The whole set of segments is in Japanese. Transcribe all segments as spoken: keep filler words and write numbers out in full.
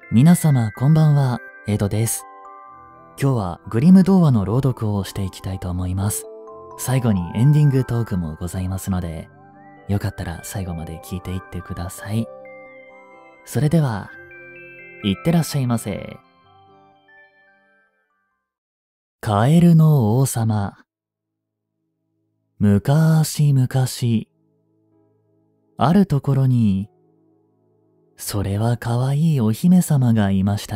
皆様こんばんは、エドです。今日はグリム童話の朗読をしていきたいと思います。最後にエンディングトークもございますので、よかったら最後まで聞いていってください。それでは、いってらっしゃいませ。カエルの王様。むかーしむかし、あるところに、それはかわいいお姫様がいました。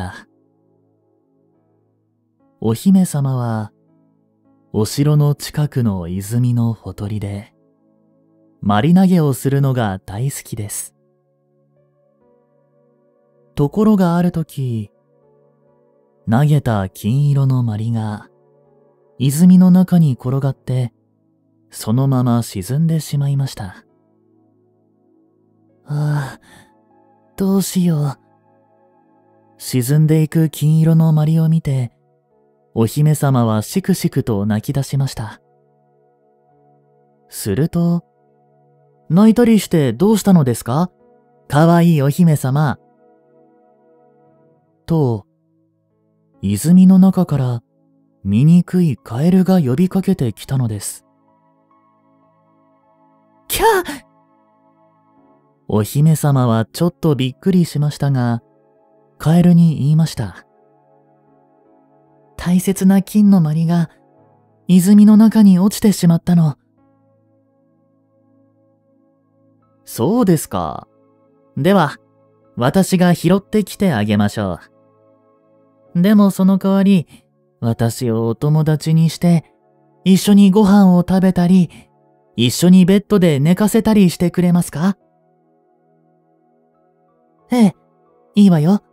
お姫様は、お城の近くの泉のほとりで、まり投げをするのが大好きです。ところがあるとき、投げた金色のまりが、泉の中に転がって、そのまま沈んでしまいました。ああ、どうしよう。沈んでいく金色のまりを見て、お姫様はしくしくと泣き出しました。すると、泣いたりしてどうしたのですか？かわいいお姫様。と、泉の中から醜いカエルが呼びかけてきたのです。キャー！お姫様はちょっとびっくりしましたが、カエルに言いました。大切な金のまりが泉の中に落ちてしまったの。そうですか。では、私が拾ってきてあげましょう。でもその代わり、私をお友達にして、一緒にご飯を食べたり、一緒にベッドで寝かせたりしてくれますか？ええ、いいわよ。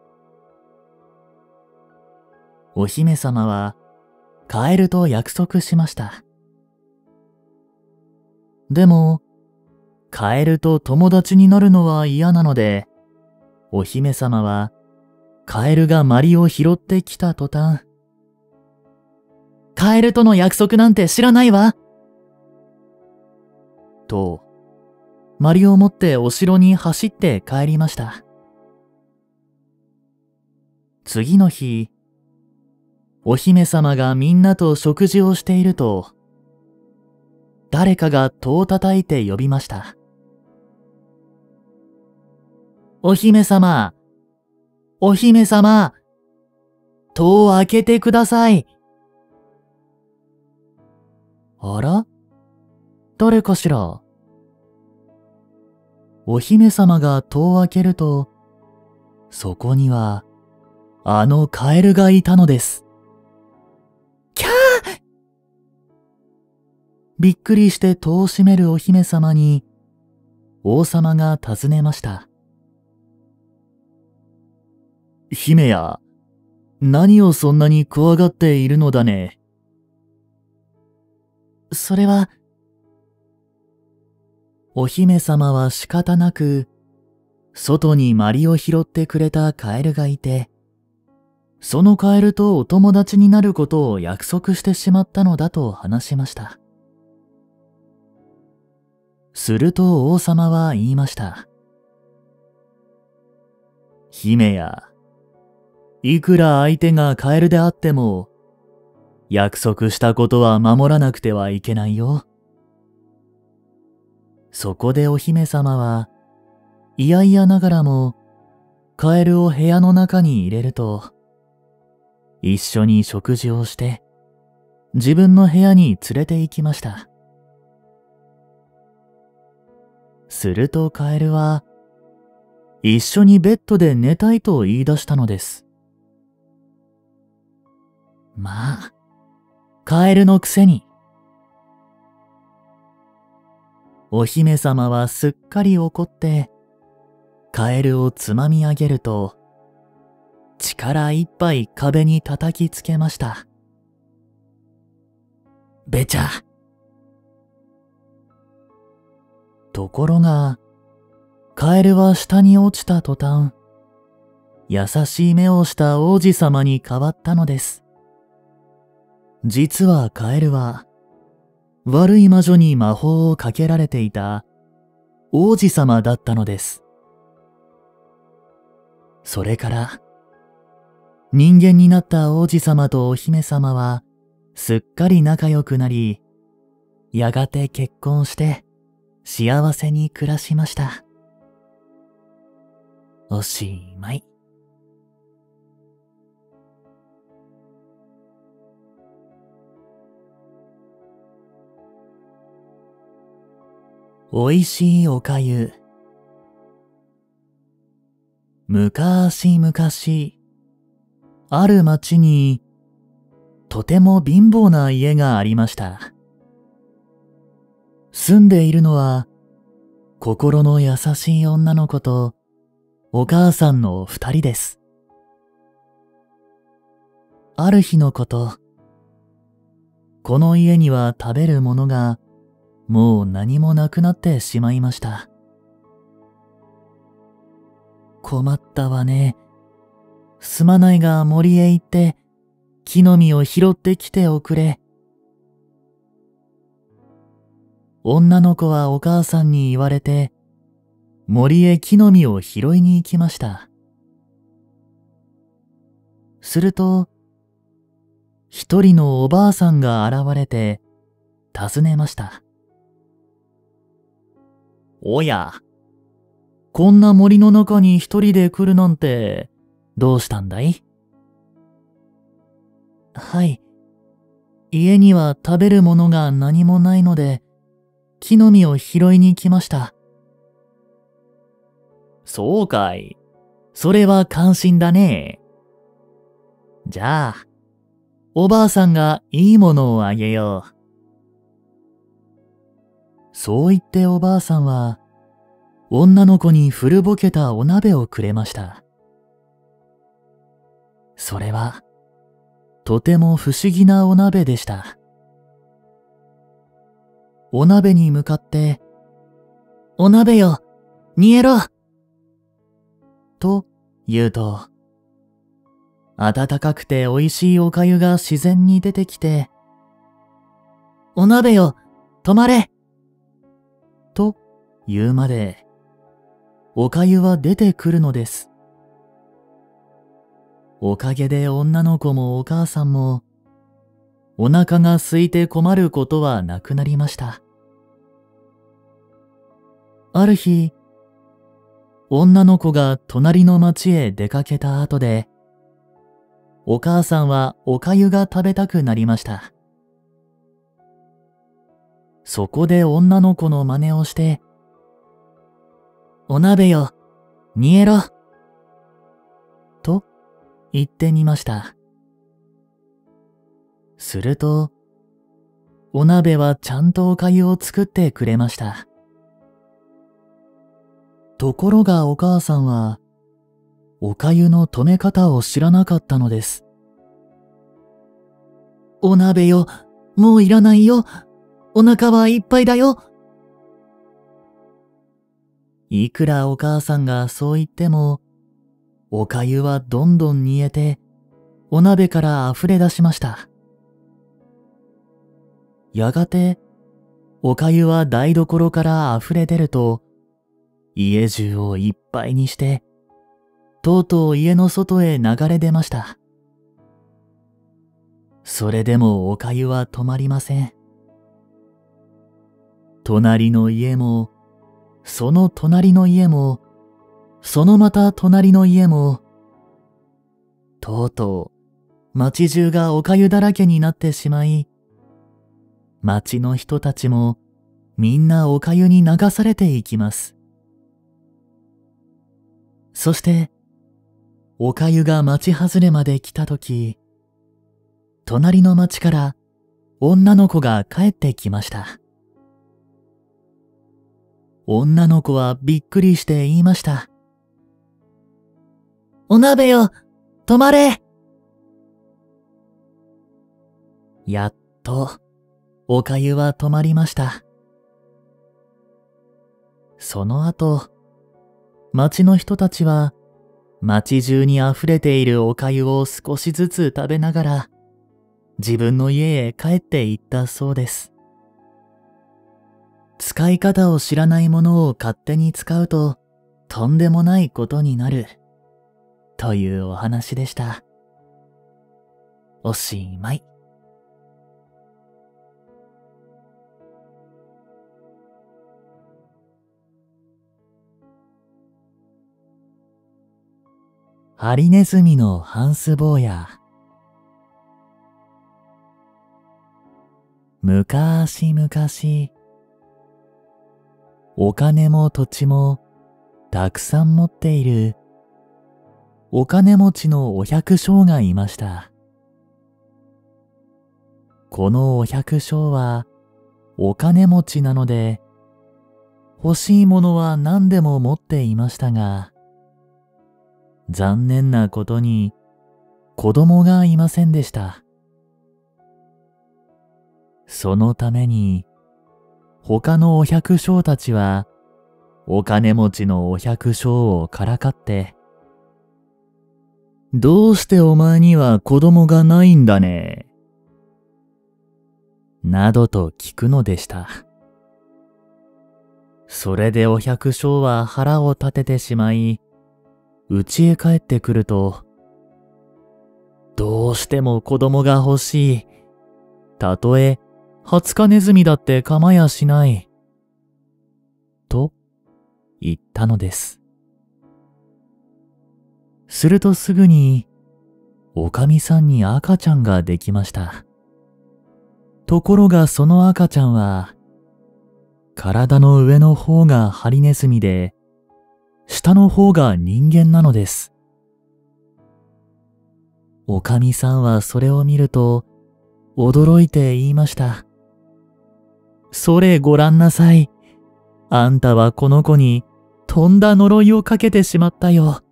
お姫様は、カエルと約束しました。でも、カエルと友達になるのは嫌なので、お姫様は、カエルがマリを拾ってきた途端、カエルとの約束なんて知らないわと、マリを持ってお城に走って帰りました。次の日、お姫様がみんなと食事をしていると、誰かが戸を叩いて呼びました。お姫様、お姫様、戸を開けてください。あら？誰かしら？お姫様が戸を開けると、そこには、あのカエルがいたのです。キャー！びっくりして戸を閉めるお姫様に、王様が尋ねました。姫や、何をそんなに怖がっているのだね。それは、お姫様は仕方なく、外にマリを拾ってくれたカエルがいて、そのカエルとお友達になることを約束してしまったのだと話しました。すると王様は言いました。姫や、いくら相手がカエルであっても、約束したことは守らなくてはいけないよ。そこでお姫様は、いやいやながらも、カエルを部屋の中に入れると、一緒に食事をして、自分の部屋に連れて行きました。するとカエルは、一緒にベッドで寝たいと言い出したのです。まあ、カエルのくせに。お姫様はすっかり怒って、カエルをつまみ上げると、力いっぱい壁に叩きつけました。べちゃ。ところが、カエルは下に落ちた途端、優しい目をした王子様に変わったのです。実はカエルは、悪い魔女に魔法をかけられていた王子様だったのです。 それから、人間になった王子様とお姫様は、すっかり仲良くなり、やがて結婚して、幸せに暮らしました。おしまい。おいしいおかゆ。むかーしむかし、ある町に、とても貧乏な家がありました。住んでいるのは、心の優しい女の子と、お母さんの二人です。ある日のこと、この家には食べるものが、もう何もなくなってしまいました。困ったわね。すまないが森へ行って木の実を拾ってきておくれ。女の子はお母さんに言われて森へ木の実を拾いに行きました。すると一人のおばあさんが現れて尋ねました。おや、こんな森の中に一人で来るなんて、どうしたんだい？はい。家には食べるものが何もないので、木の実を拾いに来ました。そうかい。それは感心だね。じゃあ、おばあさんがいいものをあげよう。そう言っておばあさんは、女の子に古ぼけたお鍋をくれました。それは、とても不思議なお鍋でした。お鍋に向かって、お鍋よ、煮えろと言うと、温かくて美味しいおかゆが自然に出てきて、お鍋よ、止まれと言うまで、おかゆは出てくるのです。おかげで女の子もお母さんも、お腹が空いて困ることはなくなりました。ある日、女の子が隣の町へ出かけた後で、お母さんはおかゆが食べたくなりました。そこで女の子の真似をして、お鍋よ、煮えろと言ってみました。すると、お鍋はちゃんとおかゆを作ってくれました。ところがお母さんは、おかゆの止め方を知らなかったのです。お鍋よ、もういらないよ。お腹はいっぱいだよ。いくらお母さんがそう言っても、おかゆはどんどん煮えて、お鍋から溢れ出しました。やがて、おかゆは台所から溢れ出ると、家中をいっぱいにして、とうとう家の外へ流れ出ました。それでもおかゆは止まりません。隣の家も、その隣の家も、そのまた隣の家も、とうとう町中がおかゆだらけになってしまい、町の人たちもみんなおかゆに流されていきます。そして、おかゆが町外れまで来たとき、隣の町から女の子が帰ってきました。女の子はびっくりして言いました。お鍋よ、止まれ！やっと、おかゆは止まりました。その後、町の人たちは、町中に溢れているおかゆを少しずつ食べながら、自分の家へ帰って行ったそうです。使い方を知らないものを勝手に使うと、とんでもないことになる。 というお話でした。おしまい。ハリネズミのハンス坊や。むかしむかし、お金も土地もたくさん持っているお金持ちのお百姓がいました。このお百姓はお金持ちなので欲しいものは何でも持っていましたが、残念なことに子供がいませんでした。そのために他のお百姓たちはお金持ちのお百姓をからかって、どうしてお前には子供がないんだね、などと聞くのでした。それでお百姓は腹を立ててしまい、家へ帰ってくると、どうしても子供が欲しい。たとえハツカネズミだって構やしない。と言ったのです。するとすぐに、おかみさんに赤ちゃんができました。ところがその赤ちゃんは、体の上の方がハリネズミで、下の方が人間なのです。おかみさんはそれを見ると、驚いて言いました。それご覧なさい。あんたはこの子にとんだ呪いをかけてしまったよ。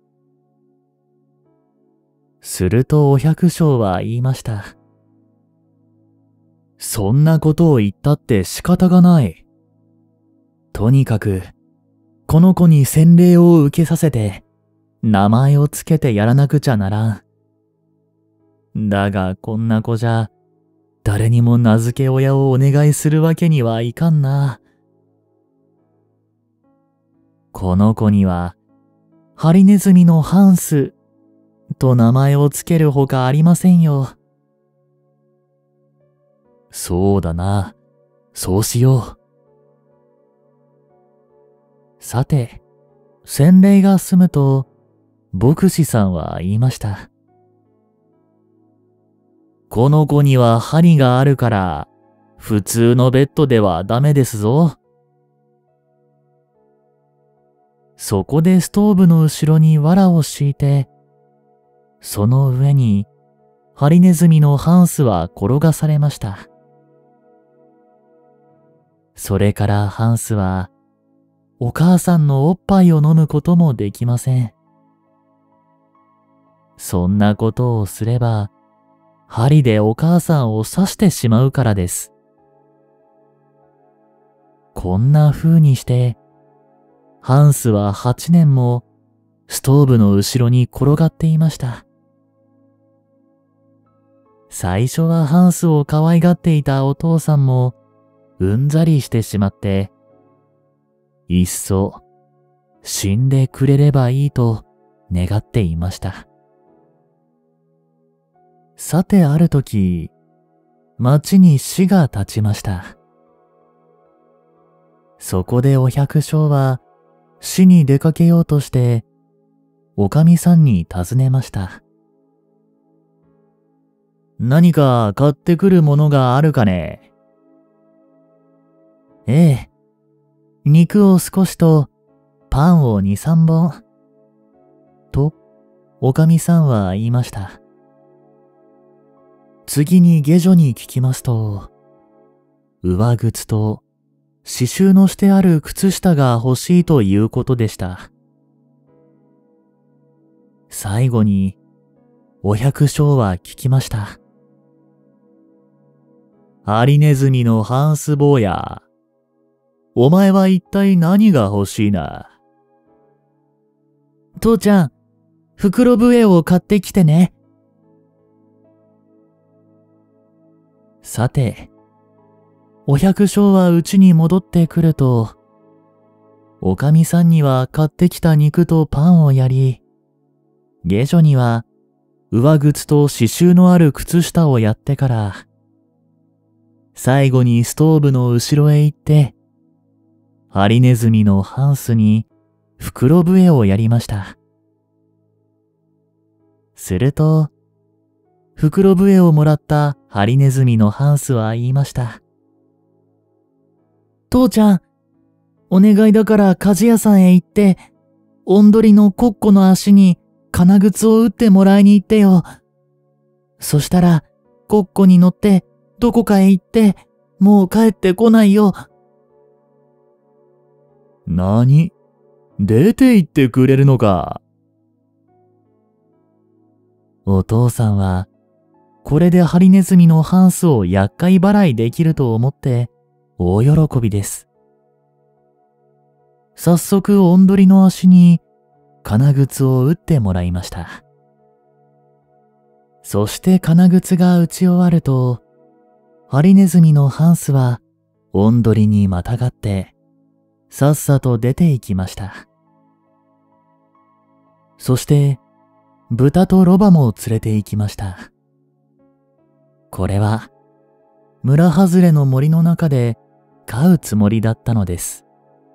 するとお百姓は言いました。そんなことを言ったって仕方がない。とにかく、この子に洗礼を受けさせて、名前をつけてやらなくちゃならん。だがこんな子じゃ、誰にも名付け親をお願いするわけにはいかんな。この子には、ハリネズミのハンスと名前をつけるほかありませんよ。そうだな。そうしよう。さて、洗礼が済むと、牧師さんは言いました。この子には針があるから、普通のベッドではダメですぞ。そこでストーブの後ろに藁を敷いて、その上にハリネズミのハンスは転がされました。それからハンスは、お母さんのおっぱいを飲むこともできません。そんなことをすれば、針でお母さんを刺してしまうからです。こんな風にして、ハンスは八年もストーブの後ろに転がっていました。最初はハンスを可愛がっていたお父さんもうんざりしてしまって、いっそ死んでくれればいいと願っていました。さてある時、町に死が立ちました。そこでお百姓は死に出かけようとして、おかみさんに尋ねました。何か買ってくるものがあるかね？ええ、肉を少しとパンを二三本。と、おかみさんは言いました。次に下女に聞きますと、上靴と刺繍のしてある靴下が欲しいということでした。最後に、お百姓は聞きました。ハリネズミのハンス坊や、お前は一体何が欲しいな。父ちゃん、袋笛を買ってきてね。さて、お百姓は家に戻ってくると、おかみさんには買ってきた肉とパンをやり、 下女には上靴と刺繍のある靴下をやってから、最後にストーブの後ろへ行って、ハリネズミのハンスに袋笛をやりました。すると、袋笛をもらったハリネズミのハンスは言いました。父ちゃん、お願いだから鍛冶屋さんへ行って、おんどりのコッコの足に金靴を打ってもらいに行ってよ。そしたら、コッコに乗ってどこかへ行って、もう帰ってこないよ。なに？出て行ってくれるのか。お父さんは、これでハリネズミのハンスを厄介払いできると思って大喜びです。早速おんどりの足に金靴を打ってもらいました。そして金靴が打ち終わると、ハリネズミのハンスはおんどりにまたがってさっさと出て行きました。そして豚とロバも連れて行きました。これは村外れの森の中で飼うつもりだったのです。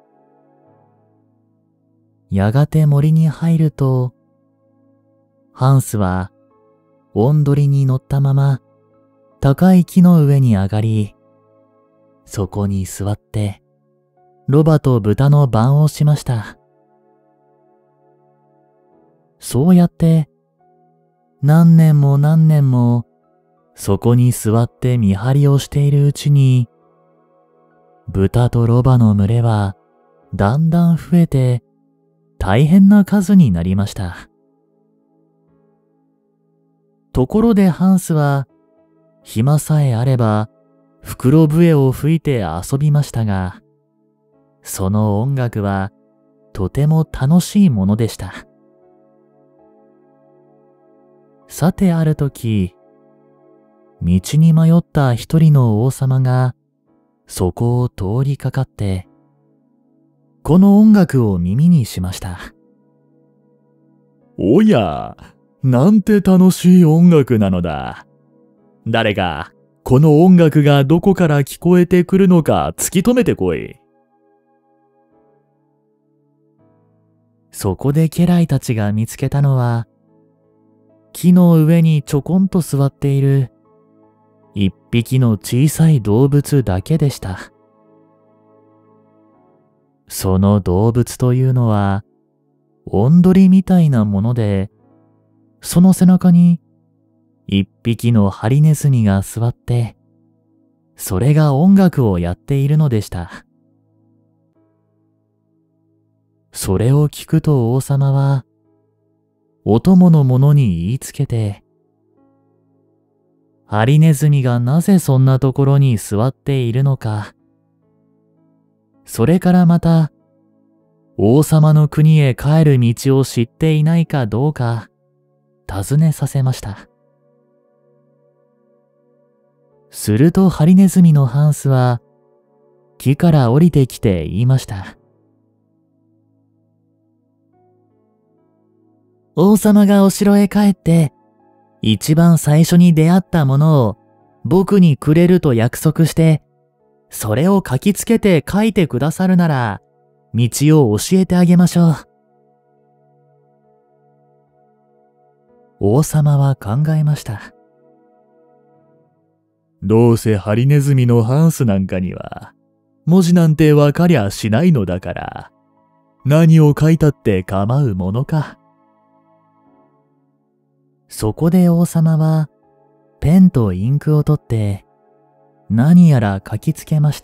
やがて森に入ると、ハンスはおんどりに乗ったまま高い木の上に上がり、そこに座ってロバと豚の番をしました。そうやって何年も何年もそこに座って見張りをしているうちに、豚とロバの群れはだんだん増えて大変な数になりました。ところでハンスは暇さえあれば袋笛を吹いて遊びましたが、その音楽はとても楽しいものでした。さてあるとき、道に迷った一人の王様がそこを通りかかって、この音楽を耳にしました。おや、なんて楽しい音楽なのだ。誰か、この音楽がどこから聞こえてくるのか突き止めてこい。そこで家来たちが見つけたのは、木の上にちょこんと座っている一匹の小さい動物だけでした。その動物というのは、おんどりみたいなもので、その背中に一匹のハリネズミが座って、それが音楽をやっているのでした。それを聞くと王様は、お供の者に言いつけて、ハリネズミがなぜそんなところに座っているのか、それからまた、王様の国へ帰る道を知っていないかどうか、尋ねさせました。するとハリネズミのハンスは、木から降りてきて言いました。王様がお城へ帰って、一番最初に出会ったものを僕にくれると約束して、それを書きつけて書いてくださるなら、道を教えてあげましょう。王様は考えました。どうせハリネズミのハンスなんかには、文字なんてわかりゃしないのだから、何を書いたって構うものか。そこで王様は、ペンとインクを取って、何やら書きつけました。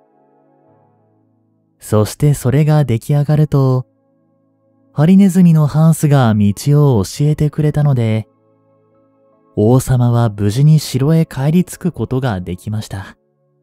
そしてそれが出来上がると、ハリネズミのハンスが道を教えてくれたので、王様は無事に城へ帰り着くことができました。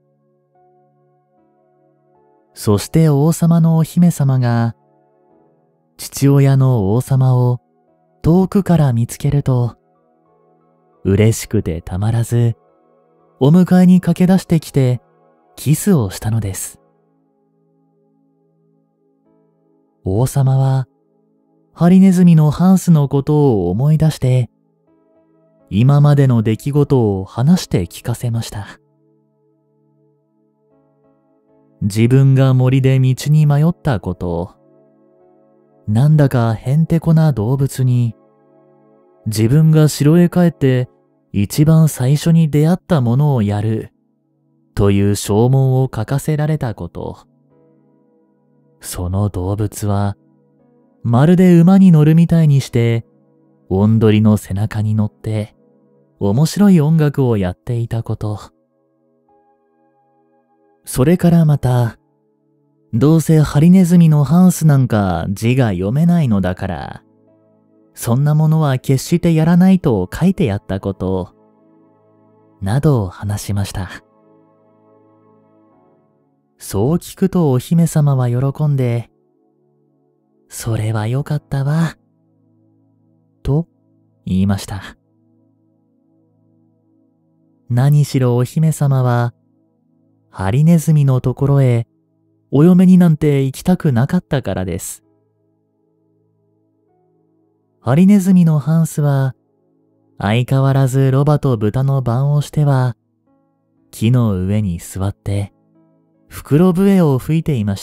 そして王様のお姫様が、父親の王様を遠くから見つけると、嬉しくてたまらず、お迎えに駆け出してきて、キスをしたのです。王様は、 ハリネズミのハンスのことを思い出して、今までの出来事を話して聞かせました。自分が森で道に迷ったこと、なんだかへんてこな動物に、自分が城へ帰って一番最初に出会ったものをやるという証文を書かせられたこと。その動物はまるで馬に乗るみたいにしてオンドリの背中に乗って面白い音楽をやっていたこと。それからまた、どうせハリネズミのハンスなんか字が読めないのだから、そんなものは決してやらないと書いてやったこと、などを話しました。そう聞くとお姫様は喜んで、それはよかったわ、と言いました。何しろお姫様は、ハリネズミのところへお嫁になんて行きたくなかったからです。ハリネズミのハンスは、相変わらずロバと豚の番をしては、木の上に座って、袋笛を吹いていました。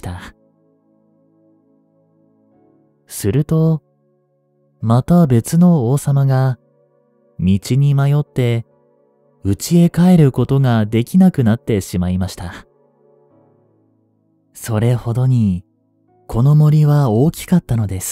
すると、また別の王様が、道に迷って、家へ帰ることができなくなってしまいました。それほどに、この森は大きかったのです。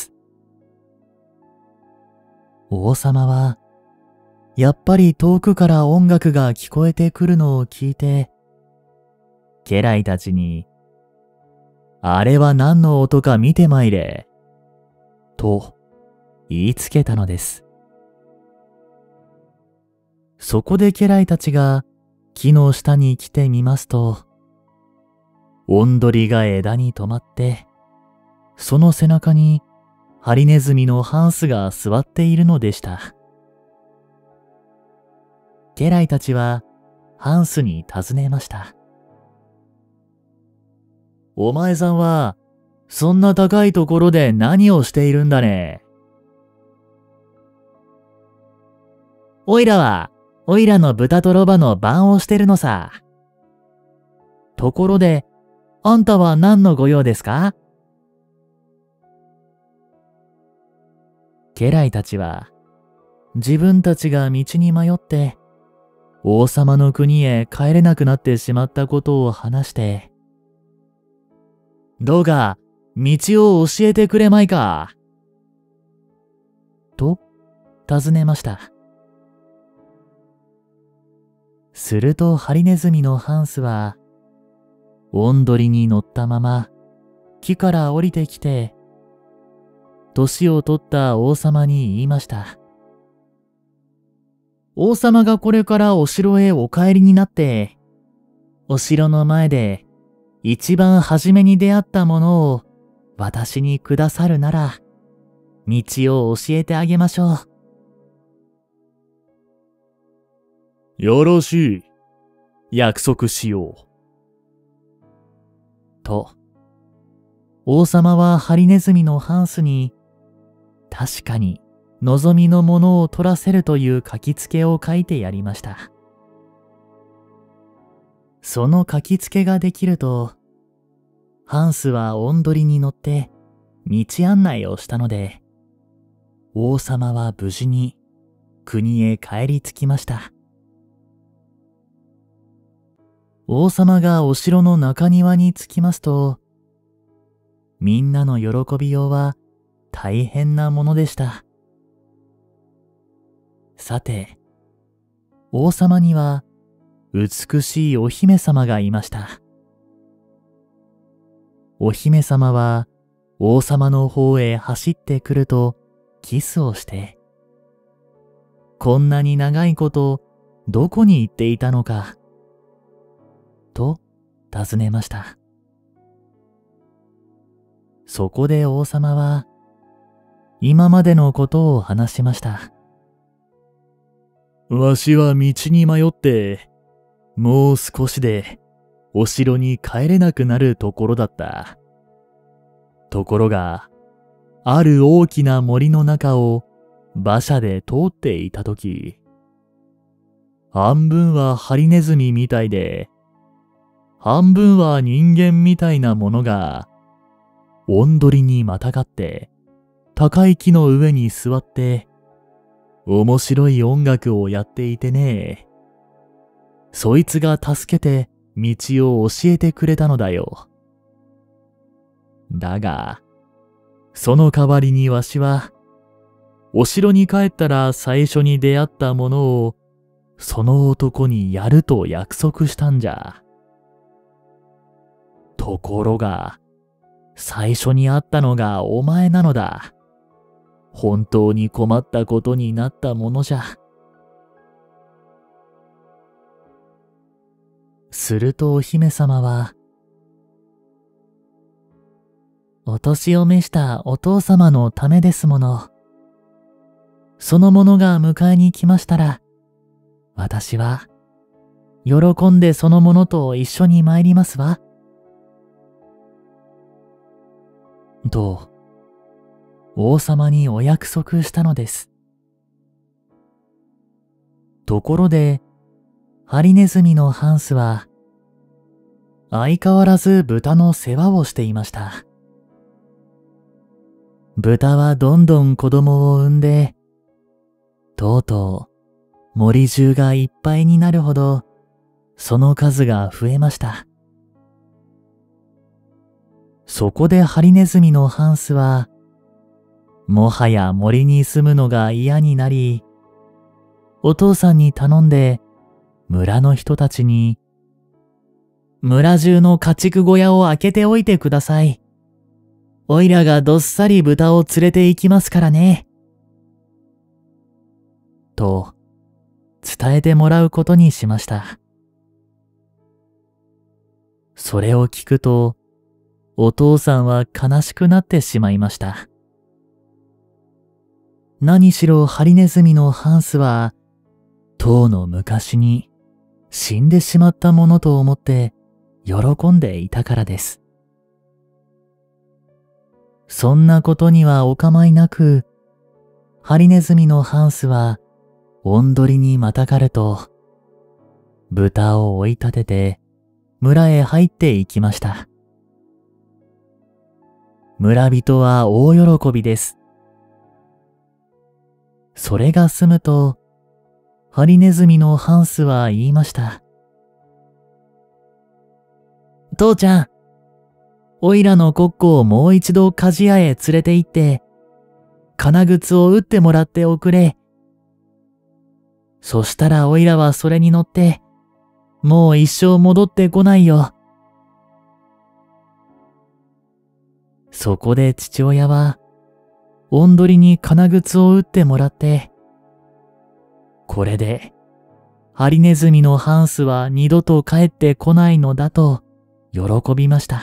王様は、やっぱり遠くから音楽が聞こえてくるのを聞いて、家来たちに、あれは何の音か見てまいれ、と言いつけたのです。そこで家来たちが木の下に来てみますと、オンドリが枝に止まって、その背中にハリネズミのハンスが座っているのでした。家来たちはハンスに尋ねました。お前さんは、そんな高いところで何をしているんだね。おいらは、おいらの豚とロバの番をしてるのさ。ところで、あんたは何の御用ですか？家来たちは、自分たちが道に迷って、王様の国へ帰れなくなってしまったことを話して、どうか道を教えてくれまいか、と尋ねました。するとハリネズミのハンスは、オンドリに乗ったまま木から降りてきて、年を取った王様に言いました。王様がこれからお城へお帰りになって、お城の前で一番初めに出会ったものを私にくださるなら、道を教えてあげましょう。よろしい。約束しよう。と、王様はハリネズミのハンスに、確かに望みのものを取らせるという書きつけを書いてやりました。その書きつけができると、ハンスはオンドリに乗って道案内をしたので、王様は無事に国へ帰り着きました。王様がお城の中庭に着きますと、みんなの喜びようは大変なものでした。さて、王様には美しいお姫様がいました。お姫様は王様の方へ走ってくるとキスをして、こんなに長いことどこに行っていたのか、と尋ねました。そこで王様は今までのことを話しました。わしは道に迷って、もう少しでお城に帰れなくなるところだった。ところが、 ある大きな森の中を馬車で通っていたとき、半分はハリネズミみたいで、半分は人間みたいなものが、おんどりにまたがって、高い木の上に座って、面白い音楽をやっていてね。そいつが助けて道を教えてくれたのだよ。だが、その代わりにわしは、お城に帰ったら最初に出会ったものを、その男にやると約束したんじゃ。ところが、最初に会ったのがお前なのだ。本当に困ったことになったものじゃ。するとお姫様は、お年を召したお父様のためですもの。その者が迎えに来ましたら、私は、喜んでその者と一緒に参りますわ。と、王様にお約束したのです。ところで、ハリネズミのハンスは、相変わらず豚の世話をしていました。豚はどんどん子供を産んで、とうとう森中がいっぱいになるほど、その数が増えました。そこでハリネズミのハンスは、もはや森に住むのが嫌になり、お父さんに頼んで、村の人たちに、村中の家畜小屋を開けておいてください。おいらがどっさり豚を連れて行きますからね。と、伝えてもらうことにしました。それを聞くと、お父さんは悲しくなってしまいました。何しろハリネズミのハンスは、とうの昔に死んでしまったものと思って喜んでいたからです。そんなことにはお構いなく、ハリネズミのハンスは、おんどりにまたがると、豚を追い立てて、村へ入っていきました。村人は大喜びです。それが済むと、ハリネズミのハンスは言いました。父ちゃん、おいらのコッコをもう一度鍛冶屋へ連れて行って、金靴を打ってもらっておくれ。そしたらおいらはそれに乗って、もう一生戻ってこないよ。そこで父親は、おんどりに金靴を打ってもらって、これで、ハリネズミのハンスは二度と帰ってこないのだと喜びました。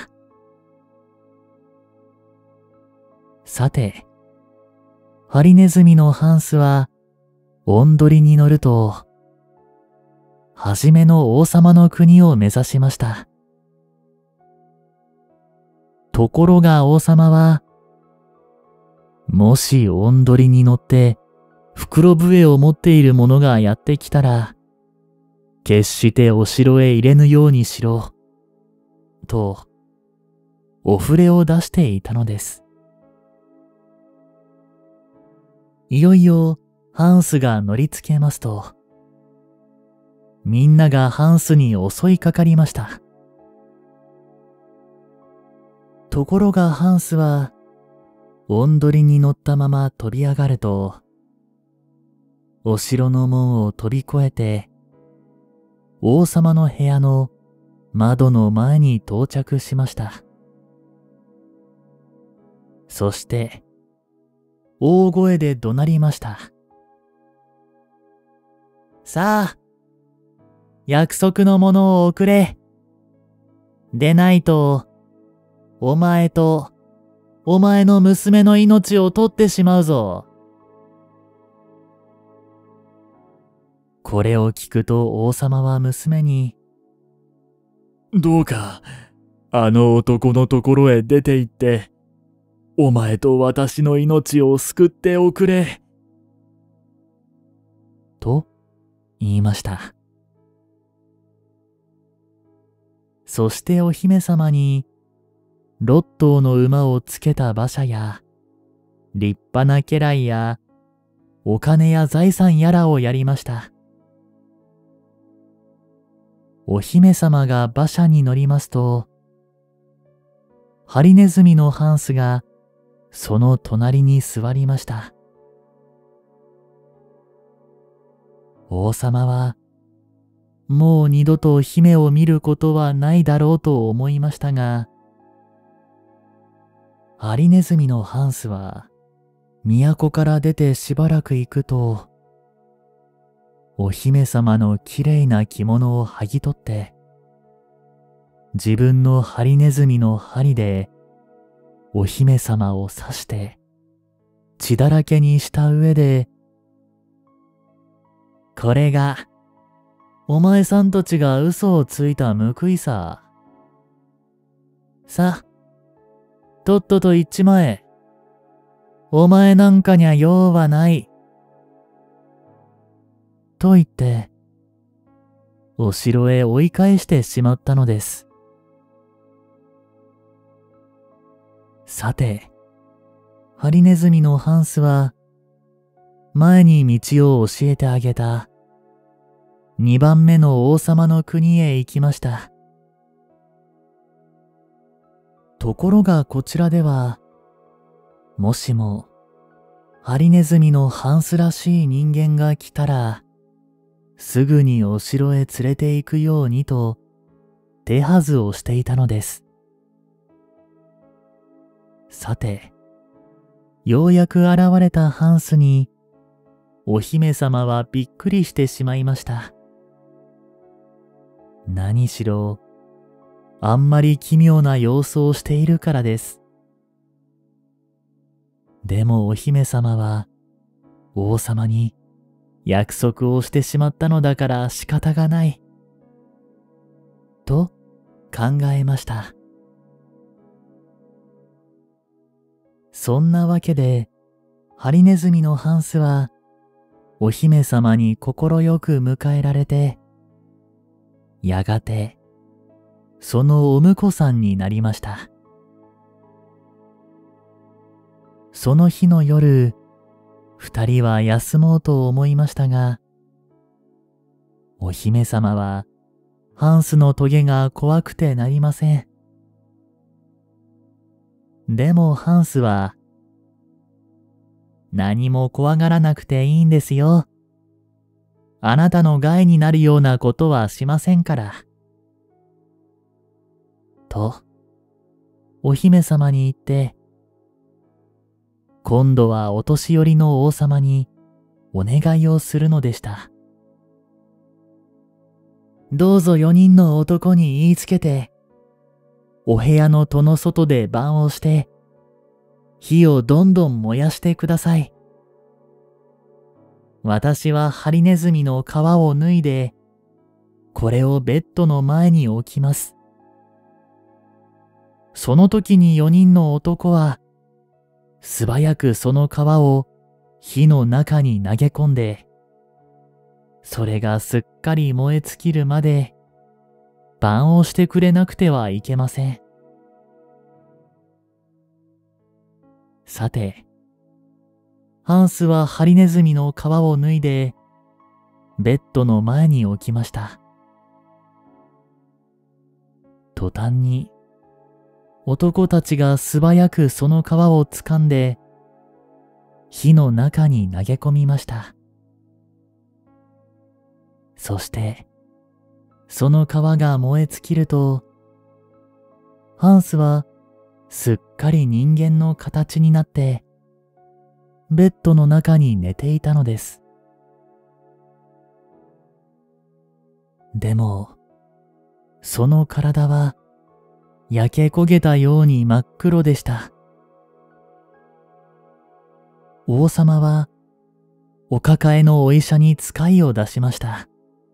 さて、ハリネズミのハンスは、おんどりに乗ると、はじめの王様の国を目指しました。ところが王様は、もしおんどりに乗って袋笛を持っている者がやってきたら、決してお城へ入れぬようにしろ、と、お触れを出していたのです。いよいよハンスが乗りつけますと、みんながハンスに襲いかかりました。ところがハンスは、おんどりに乗ったまま飛び上がると、お城の門を飛び越えて、王様の部屋の窓の前に到着しました。そして、大声で怒鳴りました。さあ、約束のものを送れ。でないと、お前と、お前の娘の命を取ってしまうぞ。これを聞くと王様は娘に、 どうか、あの男のところへ出て行って、 お前と私の命を救っておくれ。 と言いました。そしてお姫様に、六頭の馬をつけた馬車や、立派な家来や、お金や財産やらをやりました。お姫様が馬車に乗りますと、ハリネズミのハンスがその隣に座りました。王様は、もう二度と姫を見ることはないだろうと思いましたが、ハリネズミのハンスは、都から出てしばらく行くと、お姫様のきれいな着物を剥ぎ取って、自分のハリネズミの針で、お姫様を刺して、血だらけにした上で、これが、お前さんたちが嘘をついた報いさ。さ、とっとと行っちまえ。お前なんかにゃ用はない。と言って、お城へ追い返してしまったのです。さて、ハリネズミのハンスは、前に道を教えてあげた、二番目の王様の国へ行きました。ところがこちらでは、もしも、ハリネズミのハンスらしい人間が来たら、すぐにお城へ連れて行くようにと、手はずをしていたのです。さて、ようやく現れたハンスに、お姫様はびっくりしてしまいました。何しろ、あんまり奇妙な様子をしているからです。でもお姫様は、王様に約束をしてしまったのだから仕方がない。と考えました。そんなわけで、ハリネズミのハンスは、お姫様に心よく迎えられて、やがて、そのお婿さんになりました。その日の夜、二人は休もうと思いましたが、お姫様は、ハンスのトゲが怖くてなりません。でもハンスは、何も怖がらなくていいんですよ。あなたの害になるようなことはしませんから。と、お姫様に言って、今度はお年寄りの王様にお願いをするのでした。どうぞ四人の男に言いつけて、お部屋の戸の外で番をして、火をどんどん燃やしてください。私はハリネズミの皮を脱いで、これをベッドの前に置きます。その時に四人の男は、素早くその皮を火の中に投げ込んで、それがすっかり燃え尽きるまで、番をしてくれなくてはいけません。さて、ハンスはハリネズミの皮を脱いで、ベッドの前に置きました。途端に、男たちが素早くその皮を掴んで、火の中に投げ込みました。そして、その皮が燃え尽きると、ハンスはすっかり人間の形になって、ベッドの中に寝ていたのです。でも、その体は焼け焦げたように真っ黒でした。王様はお抱えのお医者に使いを出しました。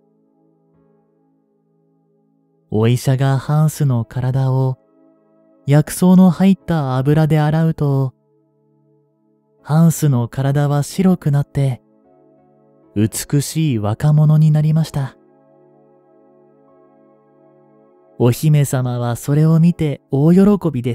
お医者がハンスの体を薬草の入った油で洗うと、 ハンスの体は白くなって、美しい若者になりました。お姫様はそれを見て大喜びです。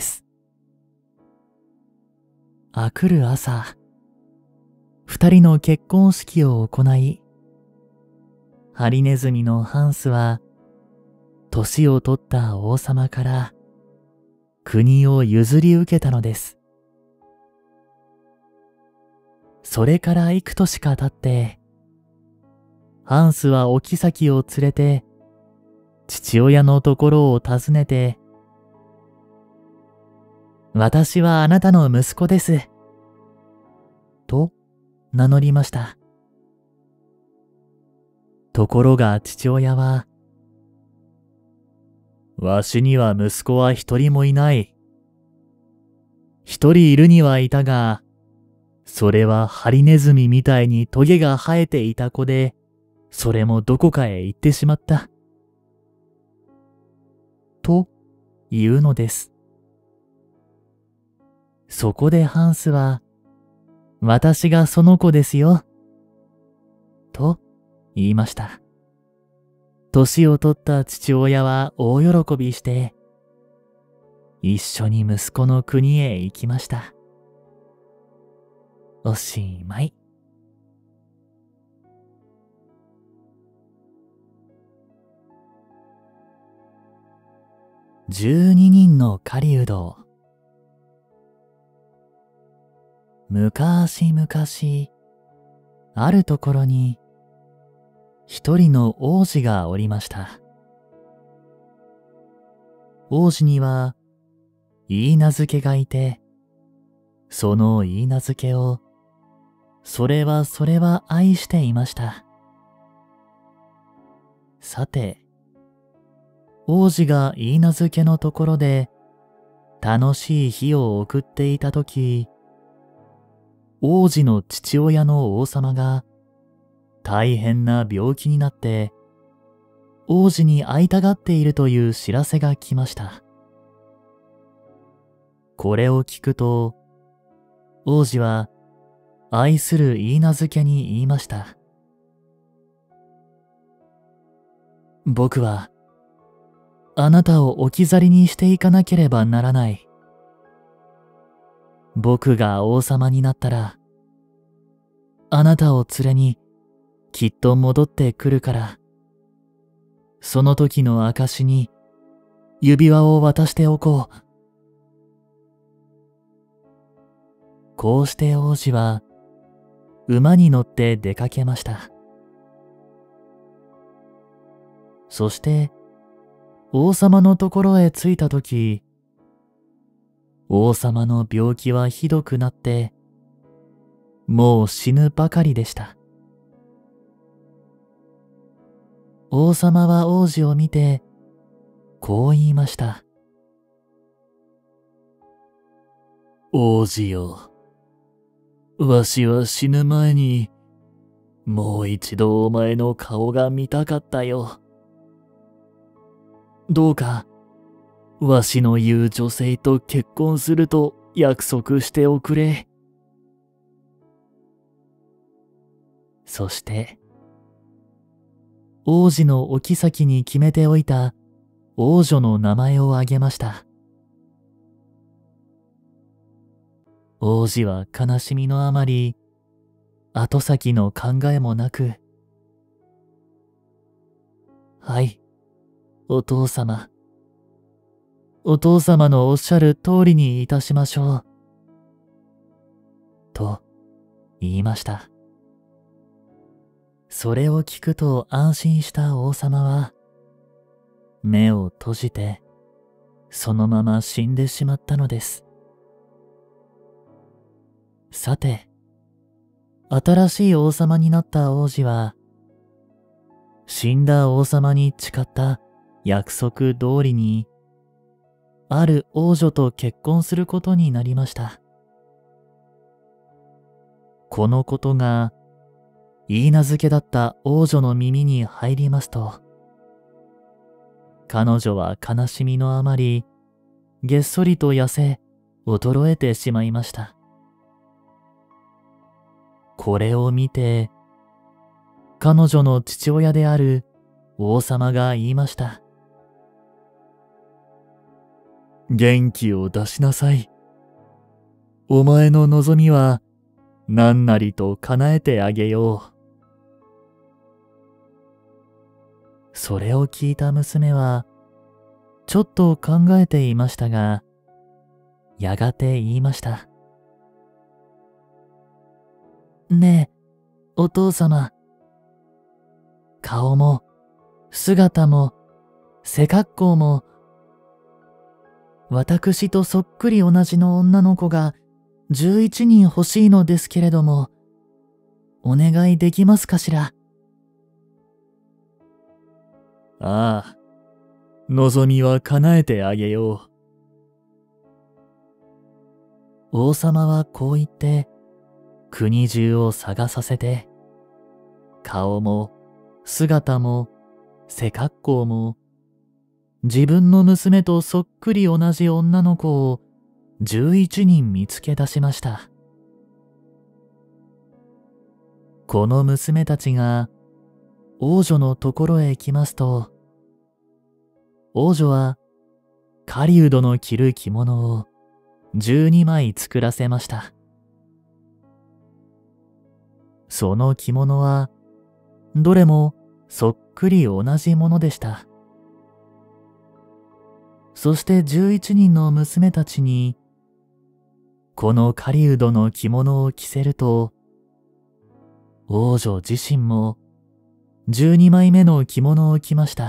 あくる朝、二人の結婚式を行い、ハリネズミのハンスは、年を取った王様から国を譲り受けたのです。それから幾年か経って、ハンスはお妃を連れて、父親のところを訪ねて、私はあなたの息子です。と名乗りました。ところが父親は、わしには息子は一人もいない。一人いるにはいたが、それはハリネズミみたいにトゲが生えていた子で、それもどこかへ行ってしまった。と言うのです。そこでハンスは、私がその子ですよ。と言いました。年を取った父親は大喜びして、一緒に息子の国へ行きました。おしまい。十二人の狩人。むかしむかし、あるところに、一人の王子がおりました。王子には、いいなずけがいて、そのいいなずけを、それはそれは愛していました。さて、王子がいいなずけのところで、楽しい日を送っていたとき、王子の父親の王様が、大変な病気になって、王子に会いたがっているという知らせが来ました。これを聞くと、王子は愛するいいなずけに言いました。僕は、あなたを置き去りにしていかなければならない。僕が王様になったら、あなたを連れにきっと戻ってくるから、その時の証に指輪を渡しておこう。こうして王子は馬に乗って出かけました。そして王様のところへ着いたとき、王様の病気はひどくなって、もう死ぬばかりでした。王様は王子を見て、こう言いました。王子よ。わしは死ぬ前に、もう一度お前の顔が見たかったよ。どうか、わしの言う女性と結婚すると約束しておくれ。そして、王子のお妃に決めておいた王女の名前をあげました。王子は悲しみのあまり、後先の考えもなく、はい、お父様。お父様のおっしゃる通りにいたしましょう。と言いました。それを聞くと安心した王様は、目を閉じて、そのまま死んでしまったのです。さて、新しい王様になった王子は、死んだ王様に誓った約束通りに、ある王女と結婚することになりました。このことが、いいなずけだった王女の耳に入りますと、彼女は悲しみのあまり、げっそりと痩せ、衰えてしまいました。 これを見て、彼女の父親である王様が言いました。 元気を出しなさい。お前の望みは何なりと叶えてあげよう。 それを聞いた娘は、ちょっと考えていましたが、やがて言いました。ねえ、お父様。顔も、姿も、背格好も、私とそっくり同じの女の子がじゅういちにん欲しいのですけれども、お願いできますかしら。 ああ、望みは叶えてあげよう。王様はこう言って、国中を探させて、顔も、姿も、背格好も、自分の娘とそっくり同じ女の子をじゅういちにん見つけ出しました。この娘たちが王女のところへ来ますと、王女は狩人の着る着物をじゅうにまい作らせました。その着物はどれもそっくり同じものでした。そしてじゅういちにんの娘たちに、この狩人の着物を着せると、王女自身もじゅうにまいめの着物を着ました。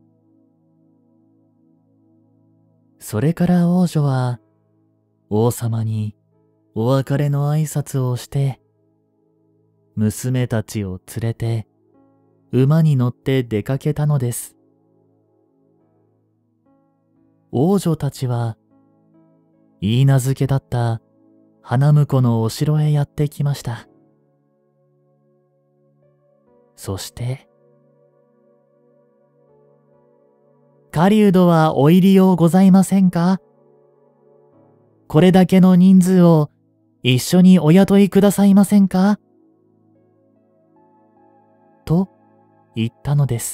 それから王女は王様にお別れの挨拶をして、娘たちを連れて馬に乗って出かけたのです。王女たちは、言い名付けだった花婿のお城へやってきました。そして、狩人はお入りようございませんか？これだけの人数を一緒にお雇いくださいませんか？と言ったのです。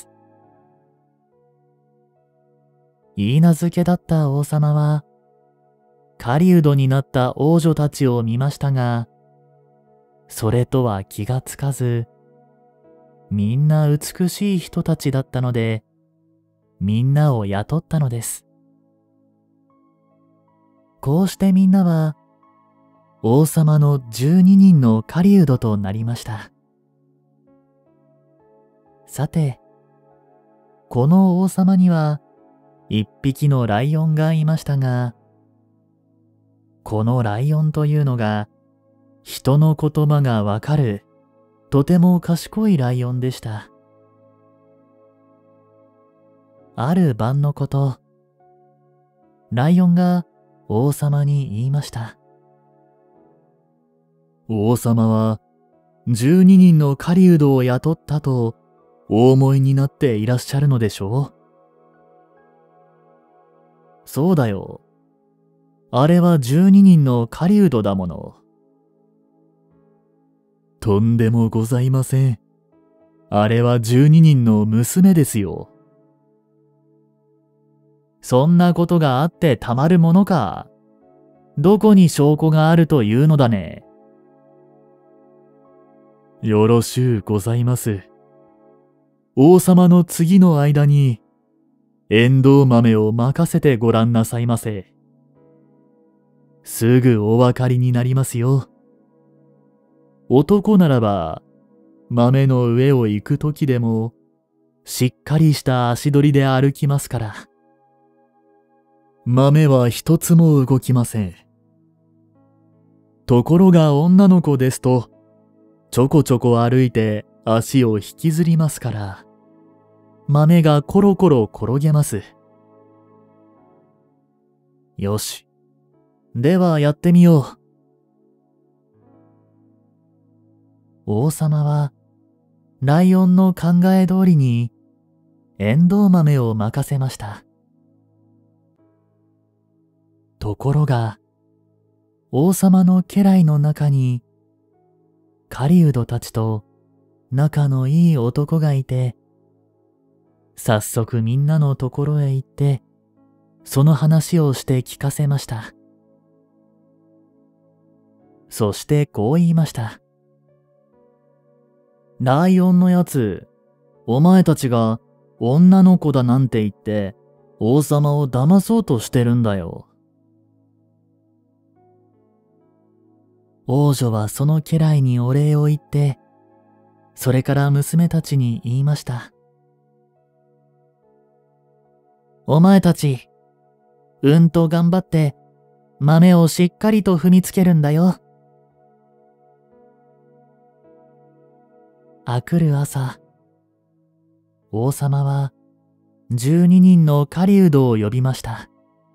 言い名付けだった王様は、狩人になった王女たちを見ましたが、それとは気がつかず、みんな美しい人たちだったので、みんなを雇ったのです。こうしてみんなは、王様のじゅうににんの狩人となりました。さて、この王様には、一匹のライオンがいましたが、このライオンというのが、人の言葉がわかる、とても賢いライオンでした。ある晩のこと、ライオンが王様に言いました。 王様は、じゅうににんの狩人を雇ったと、お思いになっていらっしゃるのでしょう？ そうだよ。あれはじゅうににんの狩人だもの。 とんでもございません。あれはじゅうににんの娘ですよ。 そんなことがあってたまるものか。どこに証拠があるというのだね。 よろしゅうございます。王様の次の間に、エンドウ豆を任せてごらんなさいませ。すぐお分かりになりますよ。男ならば、豆の上を行くときでも、しっかりした足取りで歩きますから。豆は一つも動きません。ところが女の子ですと、ちょこちょこ歩いて足を引きずりますから、豆がコロコロ転げます。 よし。ではやってみよう。王様は、ライオンの考え通りに、エンドウ豆を任せました。ところが、王様の家来の中に、 狩人たちと仲のいい男がいて、早速みんなのところへ行って、その話をして聞かせました。そしてこう言いました。ライオンのやつ、お前たちが女の子だなんて言って王様を騙そうとしてるんだよ。王女はその家来にお礼を言って、それから娘たちに言いました。お前たち、うんと頑張って豆をしっかりと踏みつけるんだよ。あくる朝、王様は十二人の狩人を呼びました。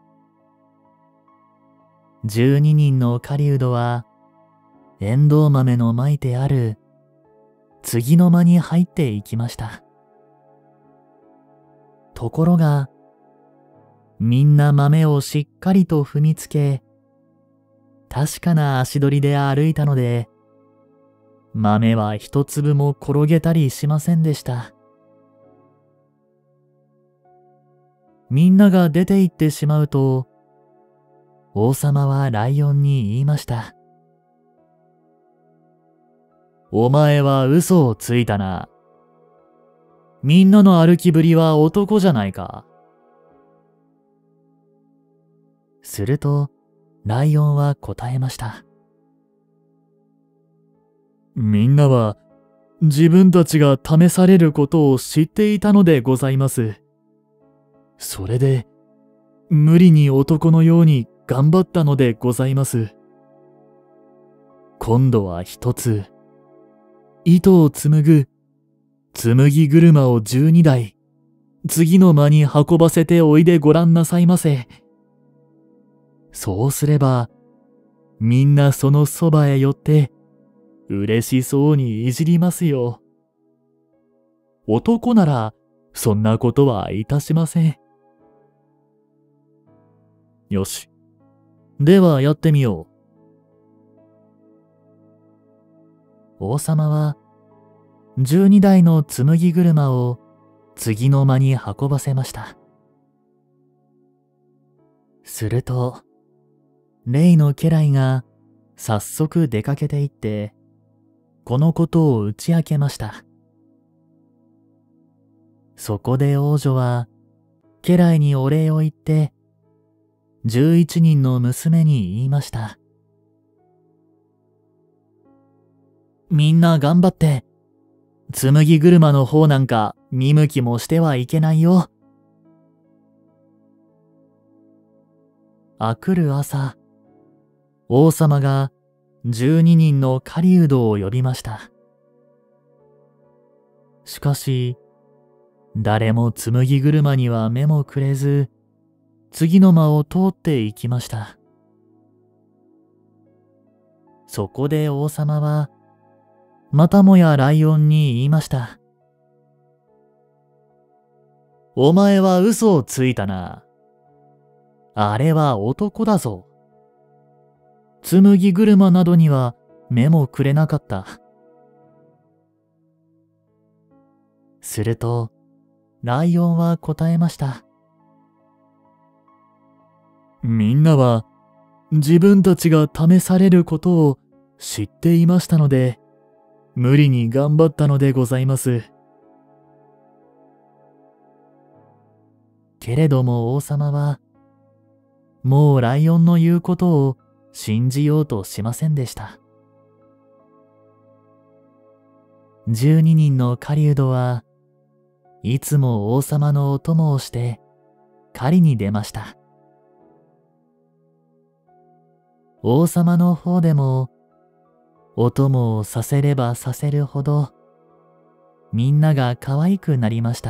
十二人の狩人は、エンドウ豆のまいてある次の間に入っていきました。ところが、みんな豆をしっかりと踏みつけ、確かな足取りで歩いたので、豆は一粒も転げたりしませんでした。みんなが出て行ってしまうと、王様はライオンに言いました。お前は嘘をついたな。みんなの歩きぶりは男じゃないか。すると、ライオンは答えました。 みんなは自分たちが試されることを知っていたのでございます。それで、無理に男のように頑張ったのでございます。今度は一つ、糸を紡ぐ、紡ぎ車を十二台、次の間に運ばせておいでごらんなさいませ。そうすれば、みんなそのそばへ寄って、嬉しそうにいじりますよ。男なら、そんなことはいたしません。よし。ではやってみよう。 王様は、十二台の紡ぎ車を次の間に運ばせました。すると、例の家来が早速出かけて行って、このことを打ち明けました。そこで王女は、家来にお礼を言って、十一人の娘に言いました。みんな頑張って、紡ぎ車の方なんか見向きもしてはいけないよ。あくる朝、王様が十二人の狩人を呼びました。しかし、誰も紡ぎ車には目もくれず、次の間を通っていきました。そこで王様は、またもやライオンに言いました。お前は嘘をついたな。あれは男だぞ。紡ぎ車などには目もくれなかった。すると、ライオンは答えました。 みんなは自分たちが試されることを知っていましたので、無理に頑張ったのでございます。 けれども王様は、もうライオンの言うことを信じようとしませんでした。十二人の狩人はいつも王様のお供をして狩りに出ました。王様の方でもお供をさせればさせるほどみんなが可愛くなりました。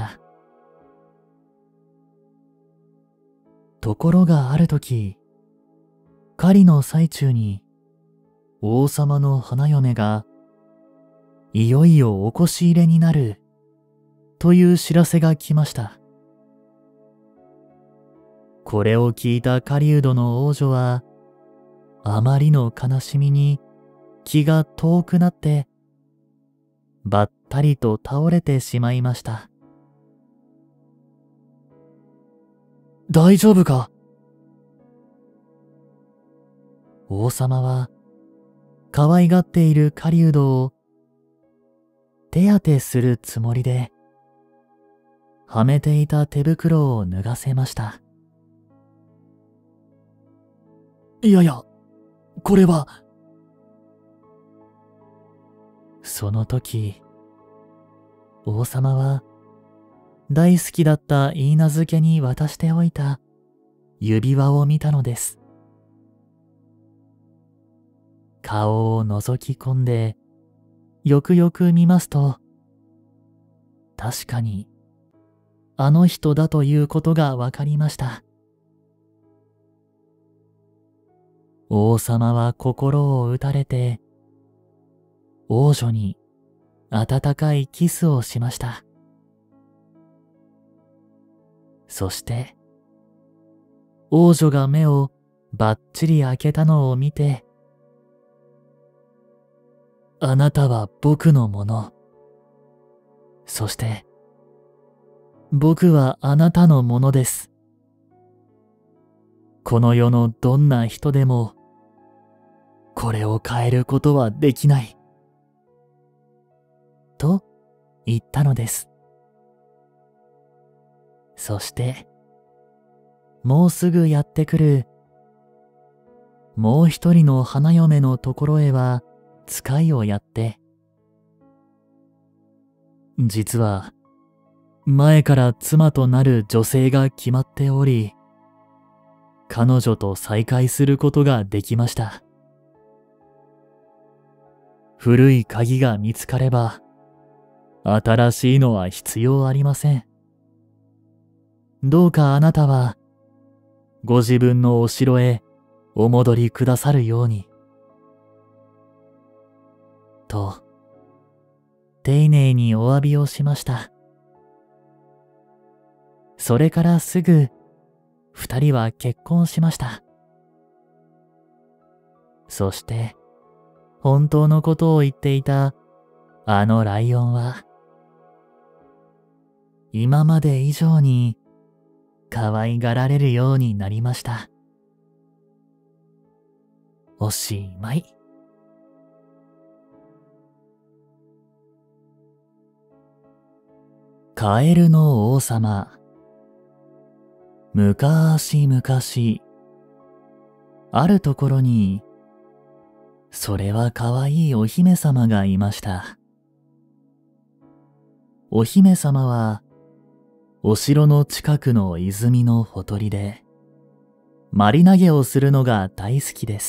ところがあるとき、狩りの最中に王様の花嫁がいよいよおこし入れになるという知らせが来ました。これを聞いた狩人の王女はあまりの悲しみに気が遠くなってばったりと倒れてしまいました。 大丈夫か？ 王様は可愛がっている狩人を手当てするつもりで、はめていた手袋を脱がせました。 いやいや、これは。 その時、王様は大好きだった許嫁に渡しておいた指輪を見たのです。顔を覗き込んでよくよく見ますと、確かにあの人だということがわかりました。王様は心を打たれて、王女に温かいキスをしました。そして、王女が目をばっちり開けたのを見て、あなたは僕のもの。そして、僕はあなたのものです。この世のどんな人でも、これを変えることはできない。と言ったのです。そして、もうすぐやってくる、もう一人の花嫁のところへは使いをやって、実は、前から妻となる女性が決まっており、彼女と再会することができました。古い鍵が見つかれば、新しいのは必要ありません。どうかあなたは、ご自分のお城へお戻りくださるように。と、丁寧にお詫びをしました。それからすぐ、二人は結婚しました。そして、本当のことを言っていたあのライオンは、今まで以上に可愛がられるようになりました。おしまい。カエルの王様。むかーしむかし、あるところに、それはかわいいお姫様がいました。お姫様は、お城の近くの泉のほとりで、まり投げをするのが大好きです。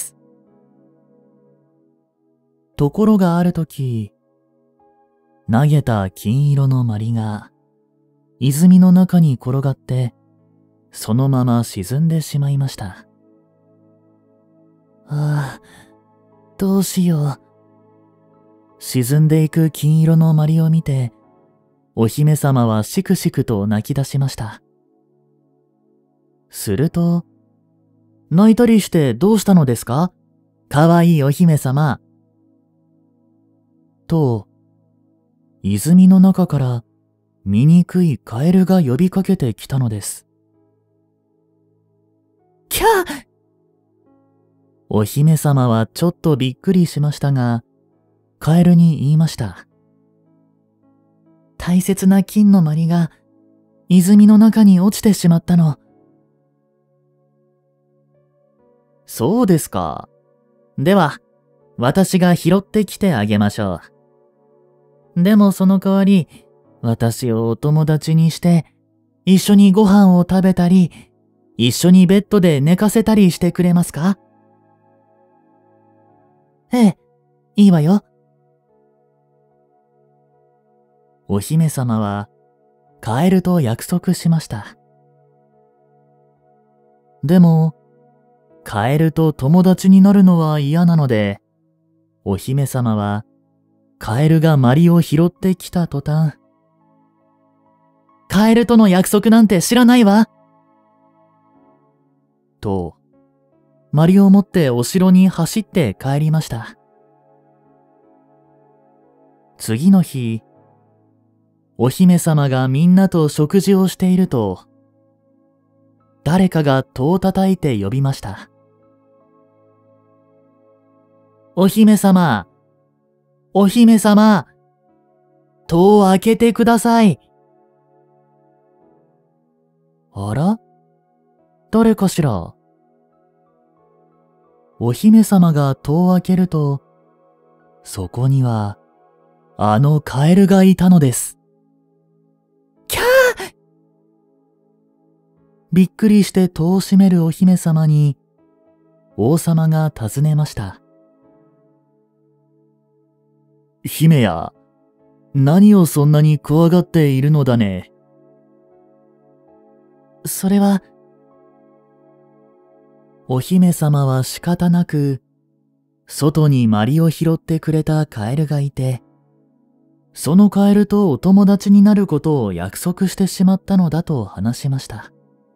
ところがあるとき、投げた金色のまりが、泉の中に転がって、そのまま沈んでしまいました。ああ、どうしよう。沈んでいく金色のまりを見て、お姫様はしくしくと泣き出しました。すると、泣いたりしてどうしたのですか？かわいいお姫様。と、泉の中から醜いカエルが呼びかけてきたのです。キャー！お姫様はちょっとびっくりしましたが、カエルに言いました。大切な金のまりが泉の中に落ちてしまったの。そうですか。では、私が拾ってきてあげましょう。でもその代わり、私をお友達にして、一緒にご飯を食べたり、一緒にベッドで寝かせたりしてくれますか？ええ、いいわよ。お姫様は、カエルと約束しました。でも、カエルと友達になるのは嫌なので、お姫様は、カエルがマリを拾ってきた途端、カエルとの約束なんて知らないわと、マリを持ってお城に走って帰りました。 次の日、お姫様がみんなと食事をしていると、誰かが戸を叩いて呼びました。お姫様、お姫様、戸を開けてください。あら？誰かしら？お姫様が戸を開けると、そこには、あのカエルがいたのです。キャー！びっくりして戸を閉めるお姫様に、王様が尋ねました。姫や、何をそんなに怖がっているのだね。それは、お姫様は仕方なく、外にマリを拾ってくれたカエルがいて、そのカエルとお友達になることを約束してしまったのだと話しました。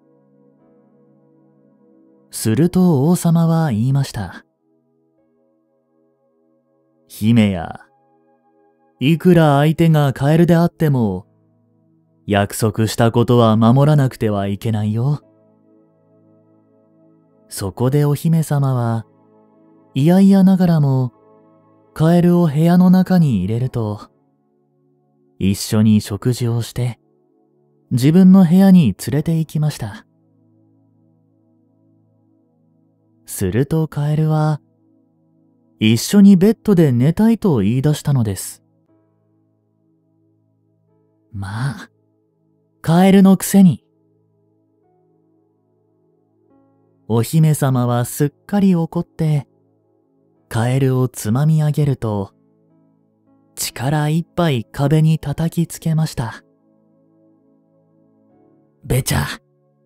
すると王様は言いました。姫や、いくら相手がカエルであっても、約束したことは守らなくてはいけないよ。そこでお姫様は、いやいやながらも、カエルを部屋の中に入れると、一緒に食事をして、自分の部屋に連れて行きました。するとカエルは、一緒にベッドで寝たいと言い出したのです。まあ、カエルのくせに。お姫様はすっかり怒って、カエルをつまみ上げると、力いっぱい壁に叩きつけました。べちゃ。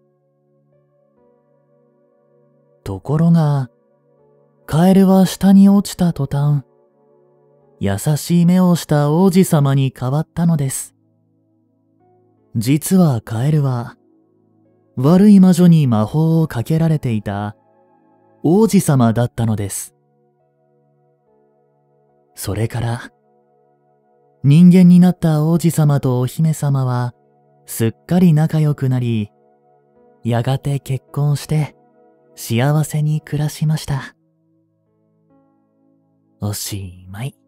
ところが、カエルは下に落ちた途端、優しい目をした王子様に変わったのです。実はカエルは、悪い魔女に魔法をかけられていた王子様だったのです。それから、人間になった王子様とお姫様はすっかり仲良くなり、やがて結婚して幸せに暮らしました。おしまい。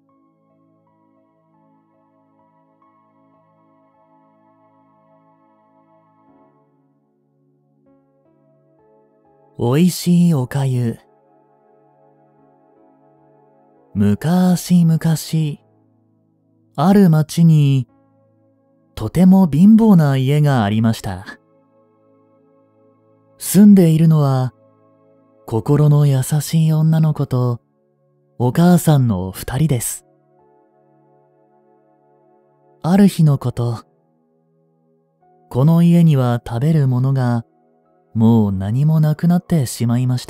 おいしいおかゆ。むかしむかし、ある町に、とても貧乏な家がありました。住んでいるのは、心の優しい女の子と、お母さんの二人です。ある日のこと、この家には食べるものが、もう何もなくなってしまいました。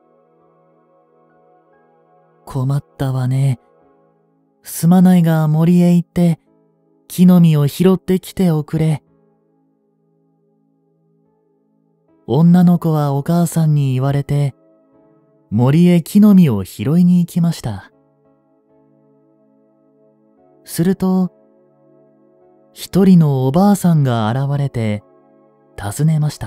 困ったわね。すまないが森へ行って木の実を拾ってきておくれ。女の子はお母さんに言われて森へ木の実を拾いに行きました。すると一人のおばあさんが現れて尋ねました。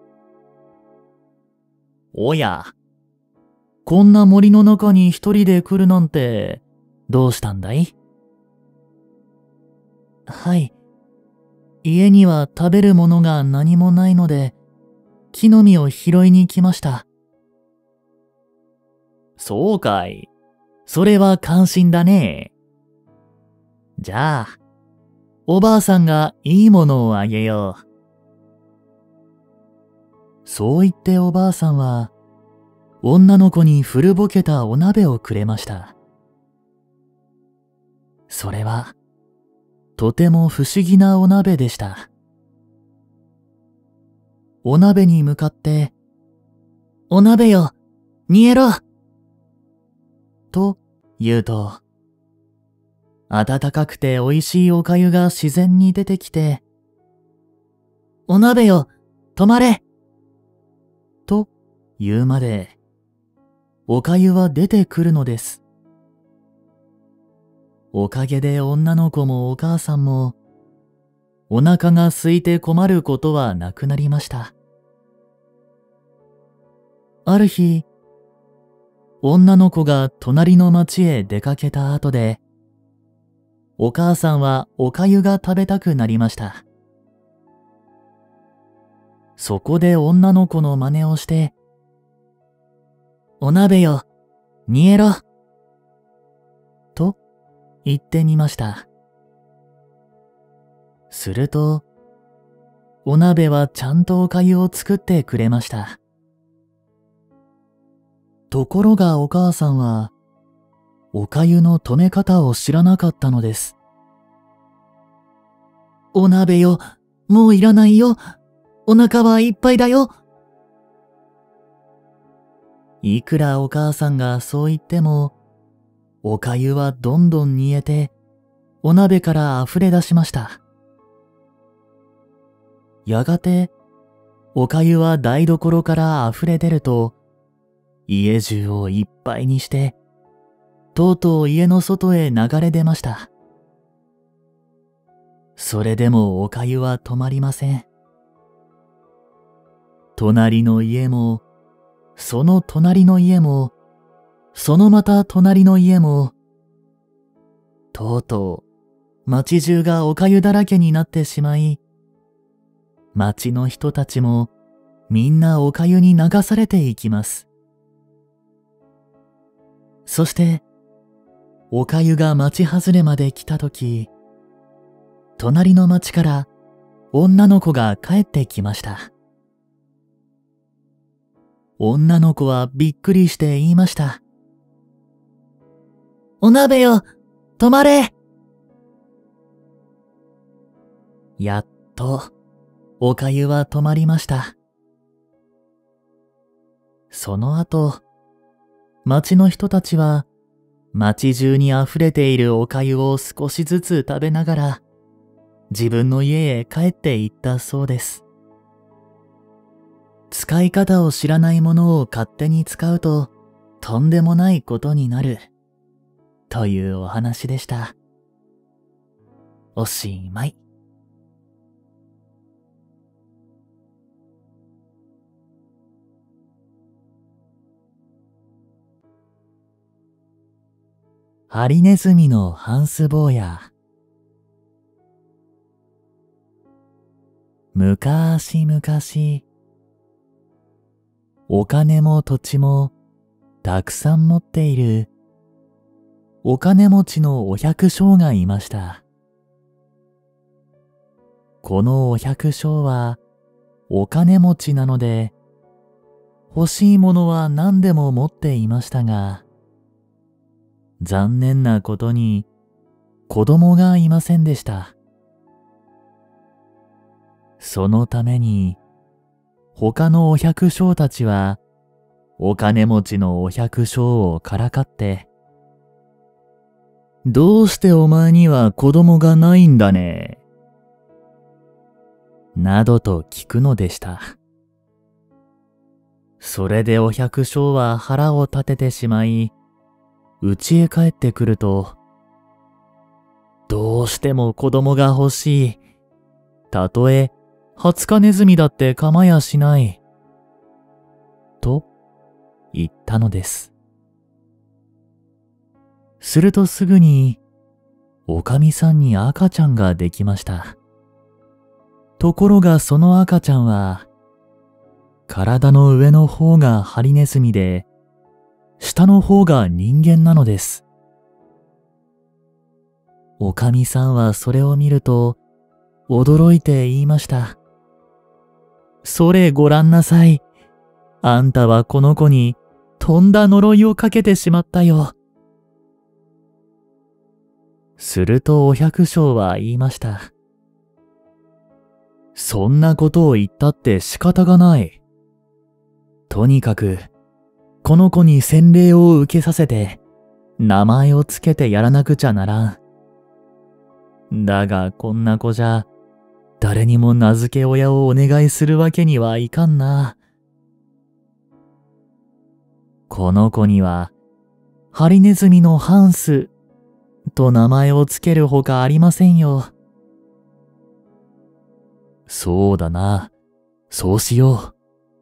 おや、こんな森の中に一人で来るなんてどうしたんだい？はい。家には食べるものが何もないので、木の実を拾いに来ました。そうかい。それは感心だね。じゃあ、おばあさんがいいものをあげよう。そう言っておばあさんは、女の子に古ぼけたお鍋をくれました。それは、とても不思議なお鍋でした。お鍋に向かって、お鍋よ、煮えろと言うと、温かくて美味しいお粥が自然に出てきて、お鍋よ、止まれと言うまで、お粥は出てくるのです。 おかげで女の子もお母さんも、お腹が空いて困ることはなくなりました。ある日、女の子が隣の町へ出かけた後で、お母さんはおかゆが食べたくなりました。そこで女の子の真似をして、お鍋よ、煮えろ、と言ってみました。すると、お鍋はちゃんとおかゆを作ってくれました。ところがお母さんは、おかゆの止め方を知らなかったのです。お鍋よ、もういらないよ。お腹はいっぱいだよ。いくらお母さんがそう言っても、おかゆはどんどん煮えて、お鍋から溢れ出しました。やがて、おかゆは台所から溢れ出ると、家中をいっぱいにして、とうとう家の外へ流れ出ました。それでもおかゆは止まりません。隣の家も、その隣の家も、そのまた隣の家も、とうとう町中がおかゆだらけになってしまい、町の人たちもみんなおかゆに流されていきます。そして、おかゆが町外れまで来たとき、隣の町から女の子が帰ってきました。女の子はびっくりして言いました。お鍋よ、止まれ！やっと、おかゆは止まりました。その後、町の人たちは、町中に溢れているおかゆを少しずつ食べながら、自分の家へ帰って行ったそうです。使い方を知らないものを勝手に使うと、とんでもないことになる、というお話でした。おしまい。ハリネズミのハンス坊や。むかーしむかし、お金も土地もたくさん持っているお金持ちのお百姓がいました。このお百姓はお金持ちなので、欲しいものは何でも持っていましたが、残念なことに子供がいませんでした。そのために他のお百姓たちはお金持ちのお百姓をからかって、どうしてお前には子供がないんだね、などと聞くのでした。それでお百姓は腹を立ててしまい、家へ帰ってくると、どうしても子供が欲しい。たとえ、ハツカネズミだって構やしない。と、言ったのです。するとすぐに、おかみさんに赤ちゃんができました。ところがその赤ちゃんは、体の上の方がハリネズミで、下の方が人間なのです。おかみさんはそれを見ると、驚いて言いました。それごらんなさい。あんたはこの子にとんだ呪いをかけてしまったよ。するとお百姓は言いました。そんなことを言ったって仕方がない。とにかく、この子に洗礼を受けさせて、名前をつけてやらなくちゃならん。だがこんな子じゃ、誰にも名付け親をお願いするわけにはいかんな。この子には、ハリネズミのハンス、 と名前をつけるほかありませんよ。 そうだな。そうしよう。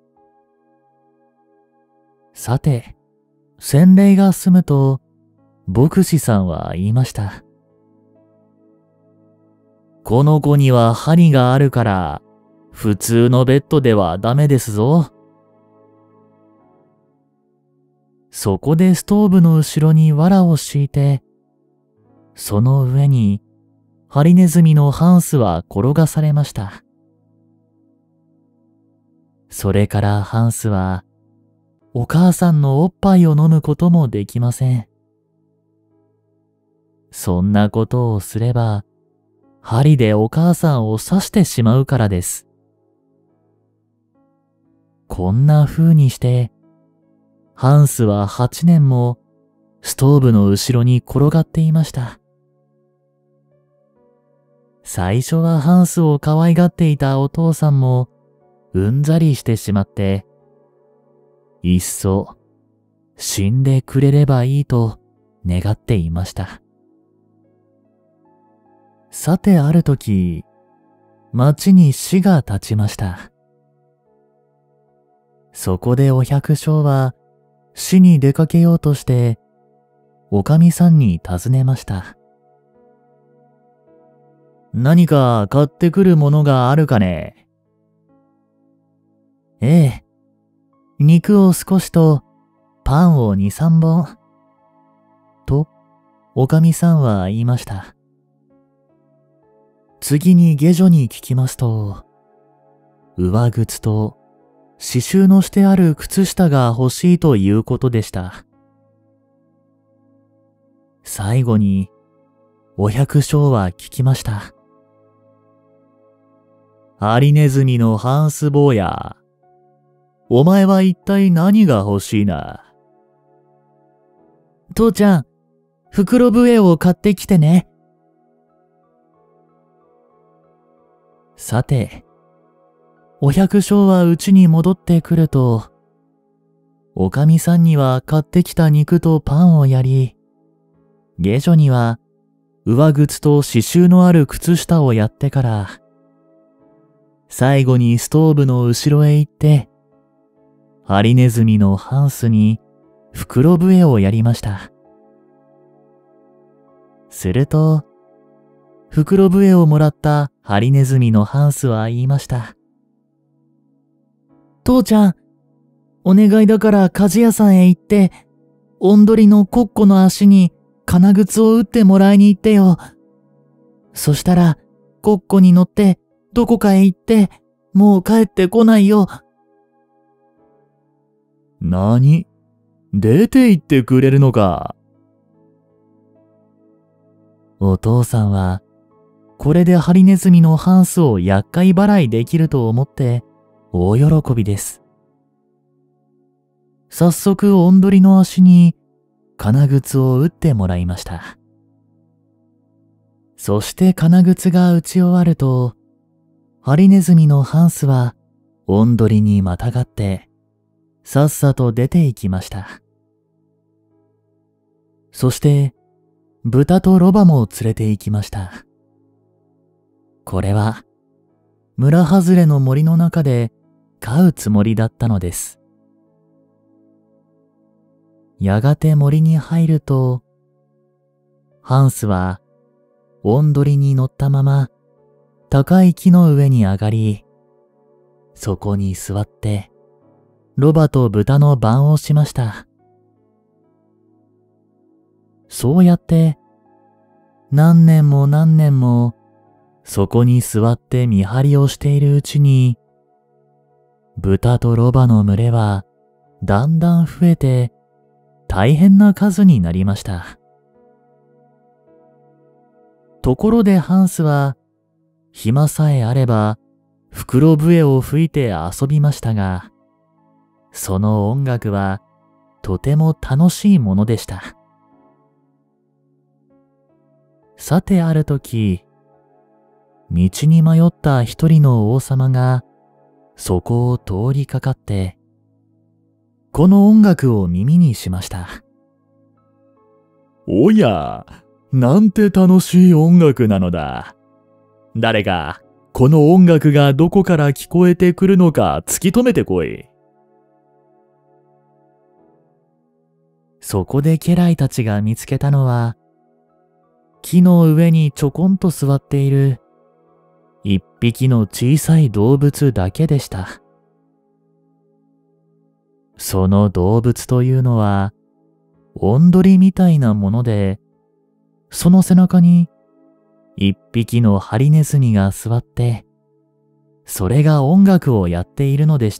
さて、洗礼が済むと、牧師さんは言いました。この子には針があるから、普通のベッドではダメですぞ。そこでストーブの後ろに藁を敷いて、その上にハリネズミのハンスは転がされました。それからハンスは、お母さんのおっぱいを飲むこともできません。そんなことをすれば、針でお母さんを刺してしまうからです。こんな風にして、ハンスは八年もストーブの後ろに転がっていました。最初はハンスを可愛がっていたお父さんもうんざりしてしまって、いっそ死んでくれればいいと願っていました。さてある時、町に死が立ちました。そこでお百姓は死に出かけようとして、おかみさんに尋ねました。何か買ってくるものがあるかね？ええ、肉を少しとパンを二三本。と、おかみさんは言いました。次に下女に聞きますと、上靴と刺繍のしてある靴下が欲しいということでした。最後に、お百姓は聞きました。ハリネズミのハンス坊や、お前は一体何が欲しいな。父ちゃん、袋笛を買ってきてね。さて、お百姓は家に戻ってくると、おかみさんには買ってきた肉とパンをやり、下女には上靴と刺繍のある靴下をやってから、最後にストーブの後ろへ行って、ハリネズミのハンスに袋笛をやりました。すると、袋笛をもらったハリネズミのハンスは言いました。父ちゃん、お願いだから鍛冶屋さんへ行って、おんどりのコッコの足に金靴を打ってもらいに行ってよ。そしたら、コッコに乗ってどこかへ行って、もう帰ってこないよ。 なに？出て行ってくれるのか。 お父さんは、これでハリネズミのハンスを厄介払いできると思って大喜びです。早速おんどりの足に金靴を打ってもらいました。そして金靴が打ち終わると、ハリネズミのハンスはおんどりにまたがってさっさと出て行きました。そして豚とロバも連れて行きました。これは村外れの森の中で飼うつもりだったのです。やがて森に入ると、ハンスはおんどりに乗ったまま高い木の上に上がり、そこに座ってロバと豚の番をしました。そうやって何年も何年もそこに座って見張りをしているうちに、豚とロバの群れはだんだん増えて大変な数になりました。ところでハンスは暇さえあれば袋笛を吹いて遊びましたが、その音楽はとても楽しいものでした。さてある時、道に迷った一人の王様がそこを通りかかって、この音楽を耳にしました。 おや、 なんて楽しい音楽なのだ。誰か、この音楽がどこから聞こえてくるのか突き止めてこい。 そこで家来たちが見つけたのは、木の上にちょこんと座っている一匹の小さい動物だけでした。その動物というのは、おんどりみたいなもので、その背中に一匹のハリネズミが座って、それが音楽をやっているのでした。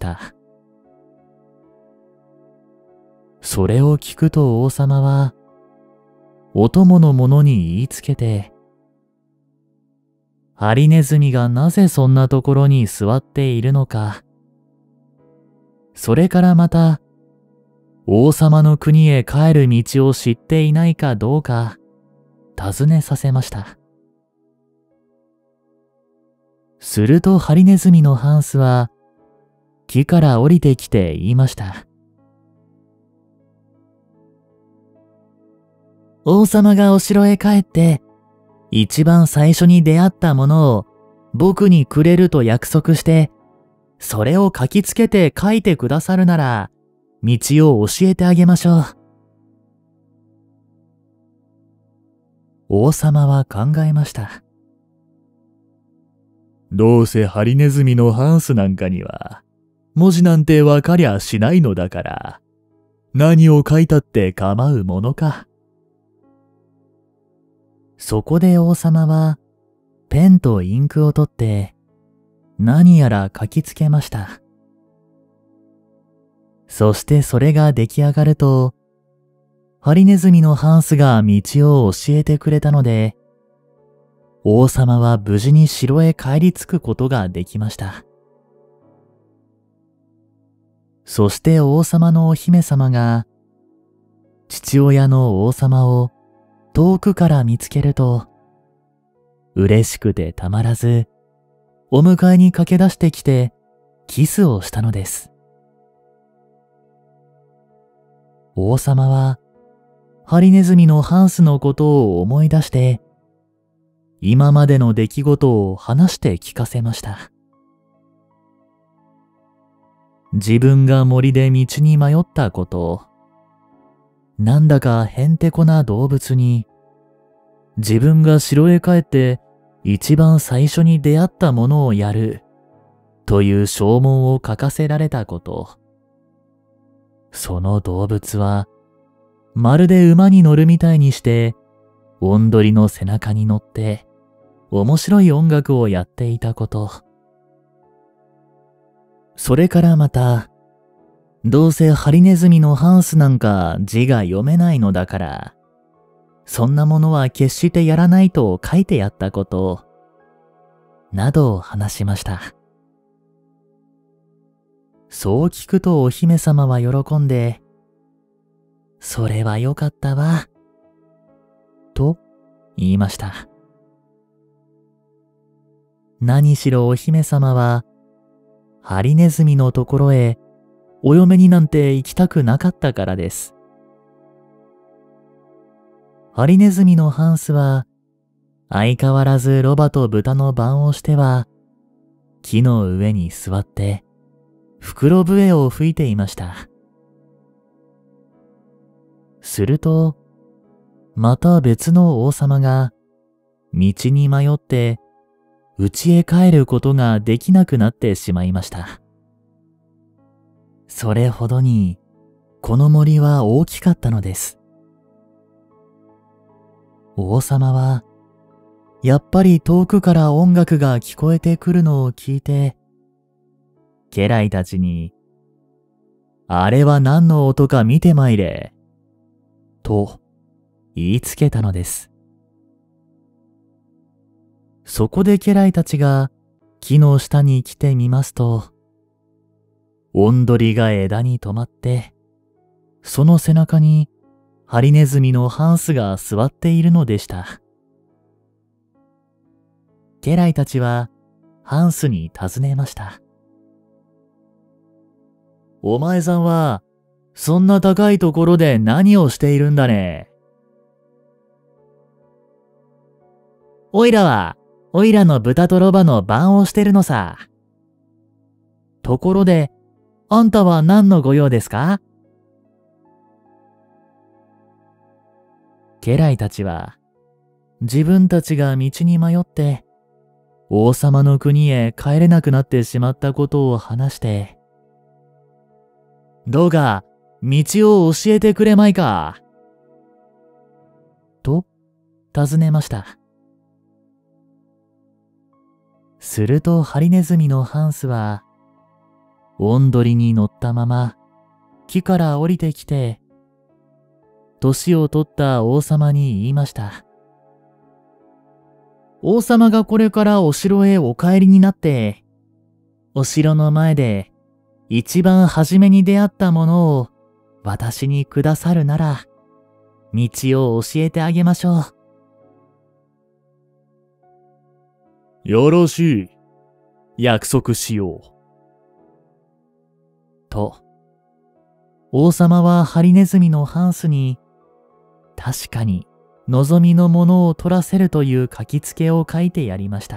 それを聞くと王様は、お供の者に言いつけて、ハリネズミがなぜそんなところに座っているのか、それからまた、王様の国へ帰る道を知っていないかどうか、尋ねさせました。するとハリネズミのハンスは、木から降りてきて言いました。王様がお城へ帰って、一番最初に出会ったものを僕にくれると約束して、それを書きつけて書いてくださるなら、道を教えてあげましょう。王様は考えました。 どうせハリネズミのハンスなんかには、文字なんてわかりゃしないのだから、何を書いたって構うものか。 そこで王様は、ペンとインクを取って、何やら書きつけました。そしてそれが出来上がると、ハリネズミのハンスが道を教えてくれたので、王様は無事に城へ帰り着くことができました。そして王様のお姫様が、父親の王様を遠くから見つけると、嬉しくてたまらず、お迎えに駆け出してきて、キスをしたのです。王様は、ハリネズミのハンスのことを思い出して、今までの出来事を話して聞かせました。自分が森で道に迷ったこと、なんだかへんてこな動物に、自分が城へ帰って一番最初に出会ったものをやるという証文を書かせられたこと。その動物はまるで馬に乗るみたいにしておんどりの背中に乗って面白い音楽をやっていたこと。それからまた、どうせハリネズミのハンスなんか字が読めないのだから、そんなものは決してやらないと書いてやったこと、などを話しました。そう聞くとお姫様は喜んで、それはよかったわ、と言いました。何しろお姫様は、ハリネズミのところへお嫁になんて行きたくなかったからです。ハリネズミのハンスは、相変わらずロバと豚の番をしては、木の上に座って、袋笛を吹いていました。すると、また別の王様が、道に迷って、家へ帰ることができなくなってしまいました。それほどに、この森は大きかったのです。王様は、やっぱり遠くから音楽が聞こえてくるのを聞いて、家来たちに、あれは何の音か見てまいれ、と言いつけたのです。そこで家来たちが木の下に来てみますと、おんどりが枝に止まって、その背中にハリネズミのハンスが座っているのでした。家来たちはハンスに尋ねました。お前さんは、そんな高いところで何をしているんだね。 おいらは、おいらの豚とロバの番をしてるのさ。ところで、あんたは何の御用ですか？家来たちは、自分たちが道に迷って、王様の国へ帰れなくなってしまったことを話して、どうか道を教えてくれまいか。と尋ねました。するとハリネズミのハンスは、おんどりに乗ったまま木から降りてきて、年を取った王様に言いました。王様がこれからお城へお帰りになって、お城の前で一番初めに出会ったものを私にくださるなら、道を教えてあげましょう。 よろしい。約束しよう。 と、王様はハリネズミのハンスに、確かに望みのものを取らせるという書きつけを書いてやりました。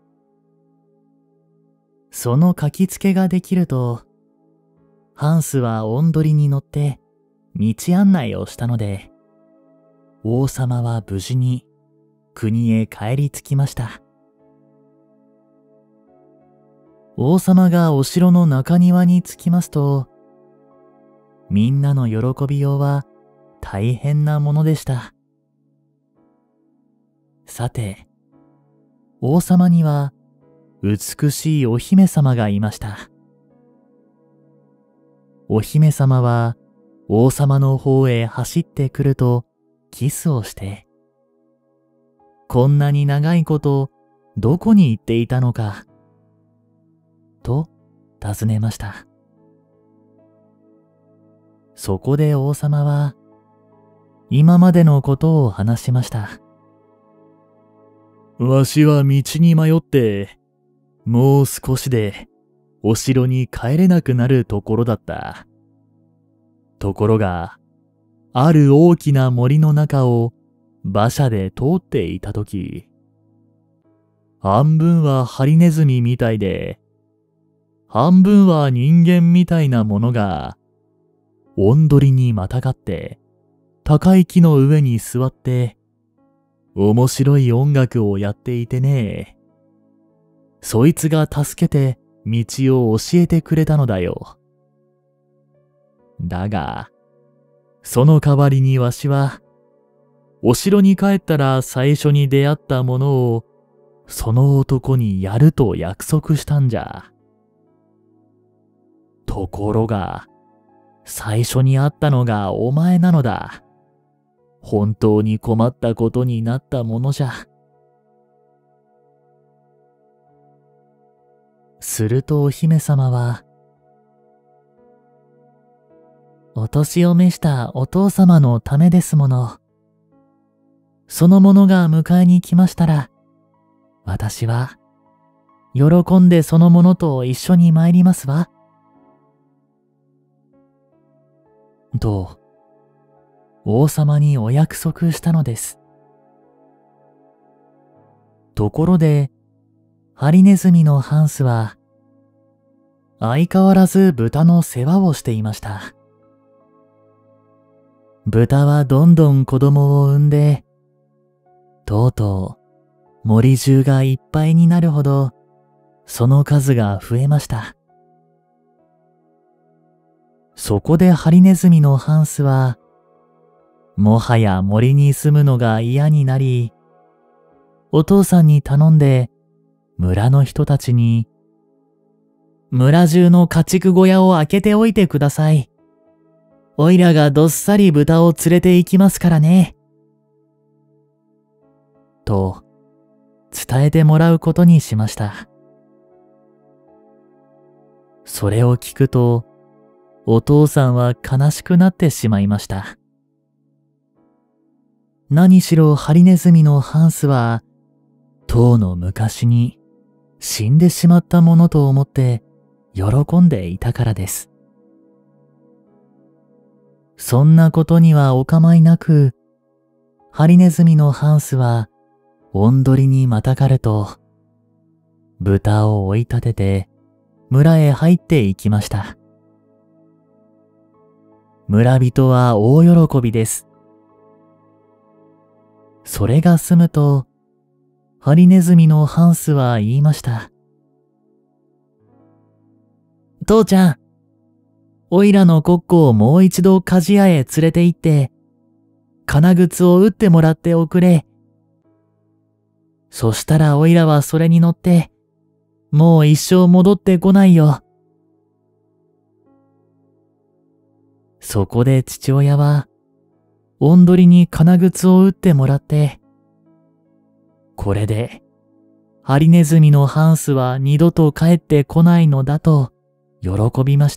その書きつけができると、ハンスはおんどりに乗って道案内をしたので、王様は無事に国へ帰り着きました。王様がお城の中庭に着きますと、みんなの喜びようは大変なものでした。さて、王様には美しいお姫様がいました。お姫様は王様の方へ走ってくるとキスをして、こんなに長いことどこに行っていたのか、と尋ねました。そこで王様は今までのことを話しました。 わしは道に迷って、もう少しでお城に帰れなくなるところだった。ところが、ある大きな森の中を馬車で通っていたとき、半分はハリネズミみたいで、半分は人間みたいなものが、おんどりにまたがって、高い木の上に座って、面白い音楽をやっていてね。そいつが助けて道を教えてくれたのだよ。だが、その代わりにわしは、お城に帰ったら最初に出会ったものを、その男にやると約束したんじゃ。ところが、最初に会ったのがお前なのだ。本当に困ったことになったものじゃ。するとお姫様は、お年を召したお父様のためですもの。その者が迎えに来ましたら、私は、喜んでその者と一緒に参りますわ。と、王様にお約束したのです。ところで、ハリネズミのハンスは、相変わらず豚の世話をしていました。豚はどんどん子供を産んで、とうとう森中がいっぱいになるほど、その数が増えました。そこでハリネズミのハンスは、もはや森に住むのが嫌になり、お父さんに頼んで、村の人たちに、村中の家畜小屋を開けておいてください。おいらがどっさり豚を連れて行きますからね。と、伝えてもらうことにしました。それを聞くと、お父さんは悲しくなってしまいました。何しろハリネズミのハンスは、とうの昔に死んでしまったものと思って喜んでいたからです。そんなことにはお構いなく、ハリネズミのハンスはおんどりにまたがると、豚を追い立てて村へ入っていきました。村人は大喜びです。それが済むと、ハリネズミのハンスは言いました。父ちゃん、おいらのコッコをもう一度鍛冶屋へ連れて行って、金靴を打ってもらっておくれ。そしたらおいらはそれに乗って、もう一生戻ってこないよ。そこで父親は、おんどりに金靴を打ってもらって、これで、ハリネズミのハンスは二度と帰ってこないのだと喜びました。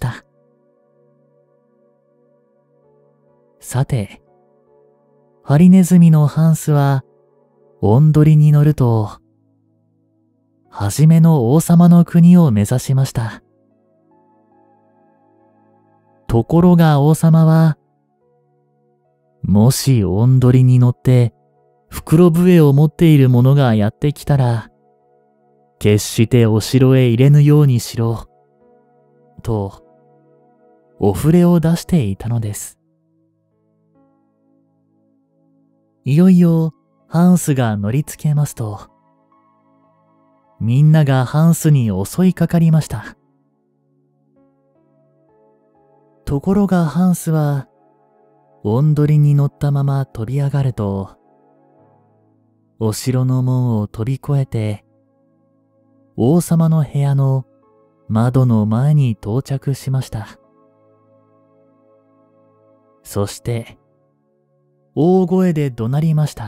さて、ハリネズミのハンスは、おんどりに乗ると、はじめの王様の国を目指しました。ところが王様は、もしおんどりに乗って袋笛を持っている者がやってきたら、決してお城へ入れぬようにしろ、と、お触れを出していたのです。いよいよハンスが乗りつけますと、みんながハンスに襲いかかりました。ところがハンスは、おんどりに乗ったまま飛び上がると、お城の門を飛び越えて、王様の部屋の窓の前に到着しました。そして、大声で怒鳴りました。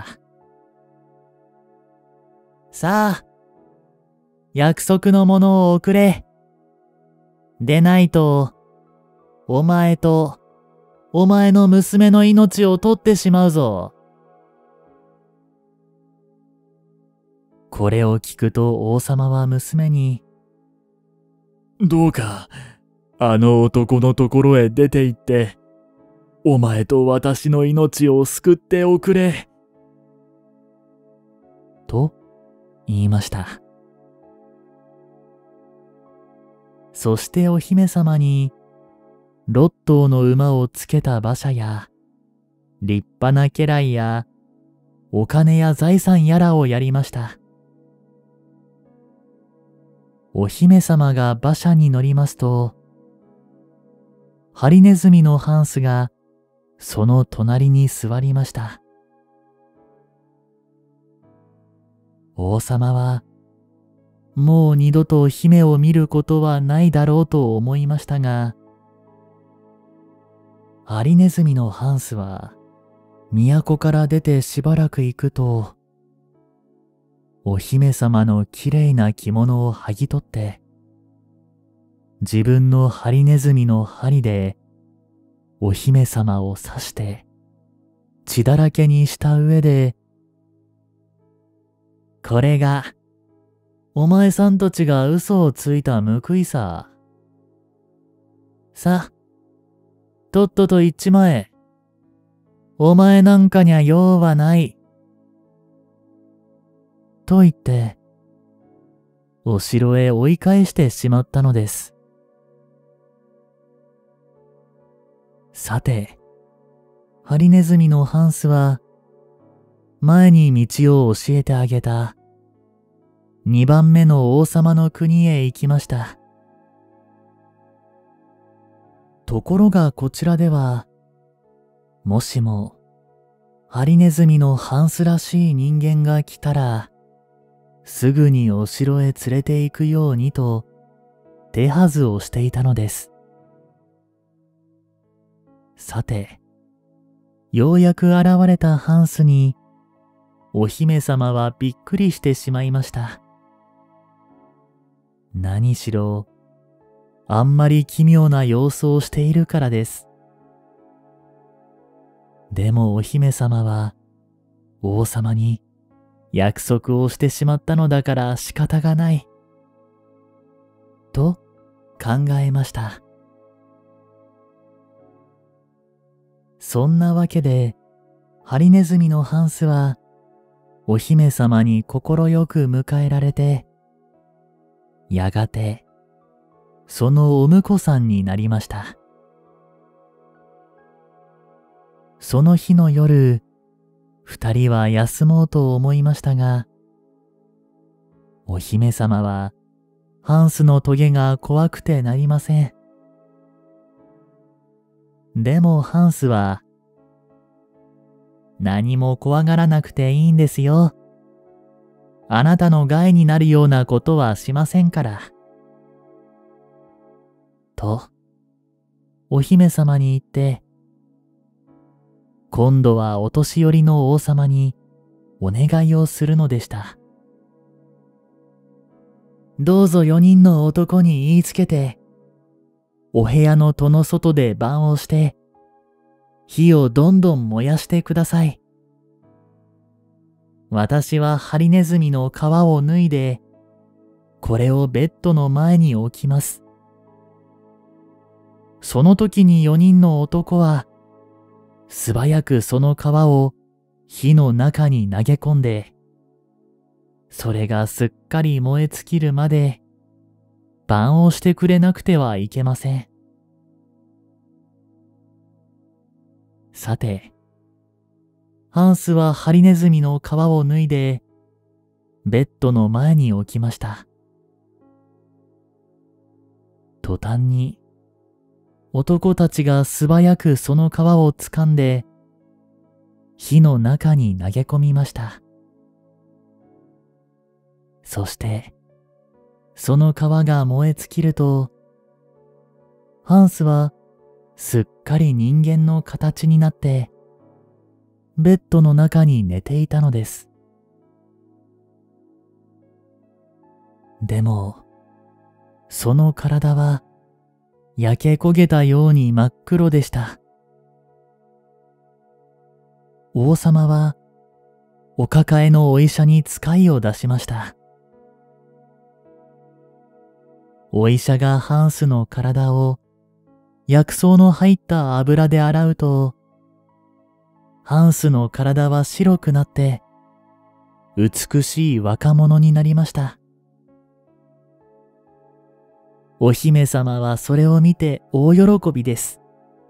さあ、約束のものを送れ。でないと、お前と、お前の娘の命を取ってしまうぞ。これを聞くと王様は娘に、 どうか、あの男のところへ出て行って、お前と私の命を救っておくれ。 と言いました。そしてお姫様に、六頭の馬をつけた馬車や、立派な家来や、お金や財産やらをやりました。お姫様が馬車に乗りますと、ハリネズミのハンスがその隣に座りました。王様は、もう二度と姫を見ることはないだろうと思いましたが、ハリネズミのハンスは、都から出てしばらく行くと、お姫様のきれいな着物を剥ぎ取って、自分のハリネズミの針で、お姫様を刺して、血だらけにした上で、これが、お前さんたちが嘘をついた報いさ。さ、とっとと行っちまえ。お前なんかにゃ用はない。と言って、お城へ追い返してしまったのです。さて、ハリネズミのハンスは、前に道を教えてあげた、二番目の王様の国へ行きました。ところがこちらでは、もしも、ハリネズミのハンスらしい人間が来たら、すぐにお城へ連れて行くようにと、手はずをしていたのです。さて、ようやく現れたハンスに、お姫様はびっくりしてしまいました。何しろ、あんまり奇妙な様子をしているからです。でもお姫様は、王様に約束をしてしまったのだから仕方がない。と考えました。そんなわけで、ハリネズミのハンスは、 お姫様に心よく迎えられて、やがて、そのお婿さんになりました。その日の夜、二人は休もうと思いましたが、お姫様はハンスのトゲが怖くてなりません。でもハンスは、何も怖がらなくていいんですよ。あなたの害になるようなことはしませんから。と、お姫様に言って、今度はお年寄りの王様にお願いをするのでした。どうぞ四人の男に言いつけて、お部屋の戸の外で番をして、火をどんどん燃やしてください。私はハリネズミの皮を脱いで、これをベッドの前に置きます。その時に四人の男は、素早くその皮を火の中に投げ込んで、それがすっかり燃え尽きるまで、番をしてくれなくてはいけません。さて、ハンスはハリネズミの皮を脱いで、ベッドの前に置きました。途端に、男たちが素早くその皮を掴んで、火の中に投げ込みました。そして、その皮が燃え尽きると、ハンスはすっかり人間の形になって、ベッドの中に寝ていたのです。でも、その体は焼け焦げたように真っ黒でした。王様はお抱えのお医者に使いを出しました。お医者がハンスの体を薬草の入った油で洗うと、ハンスの体は白くなって美しい若者になりました。お姫様はそれを見て大喜びです。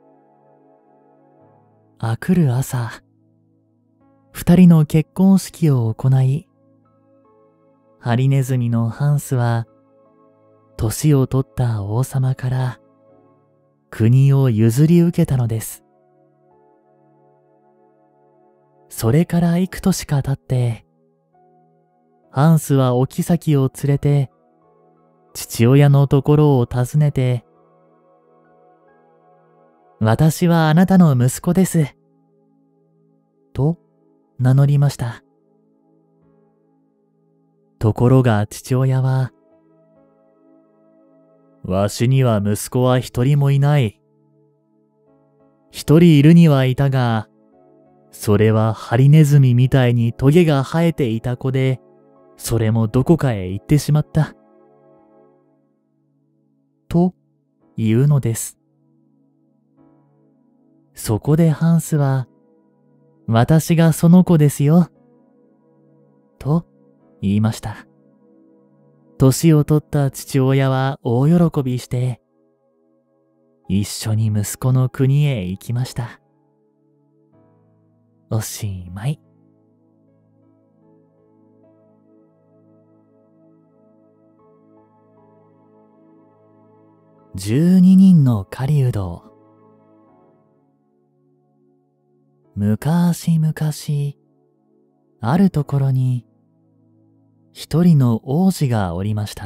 あくる朝、二人の結婚式を行い、ハリネズミのハンスは、年を取った王様から国を譲り受けたのです。それから幾年か経って、ハンスはお妃を連れて、父親のところを訪ねて、私はあなたの息子です。と名乗りました。ところが父親は、わしには息子は一人もいない。一人いるにはいたが、それはハリネズミみたいにトゲが生えていた子で、それもどこかへ行ってしまった。と言うのです。そこでハンスは、私がその子ですよ。と言いました。年を取った父親は大喜びして、一緒に息子の国へ行きました。おしまい。十二人の狩人。むかしむかし、あるところに、一人の王子がおりました。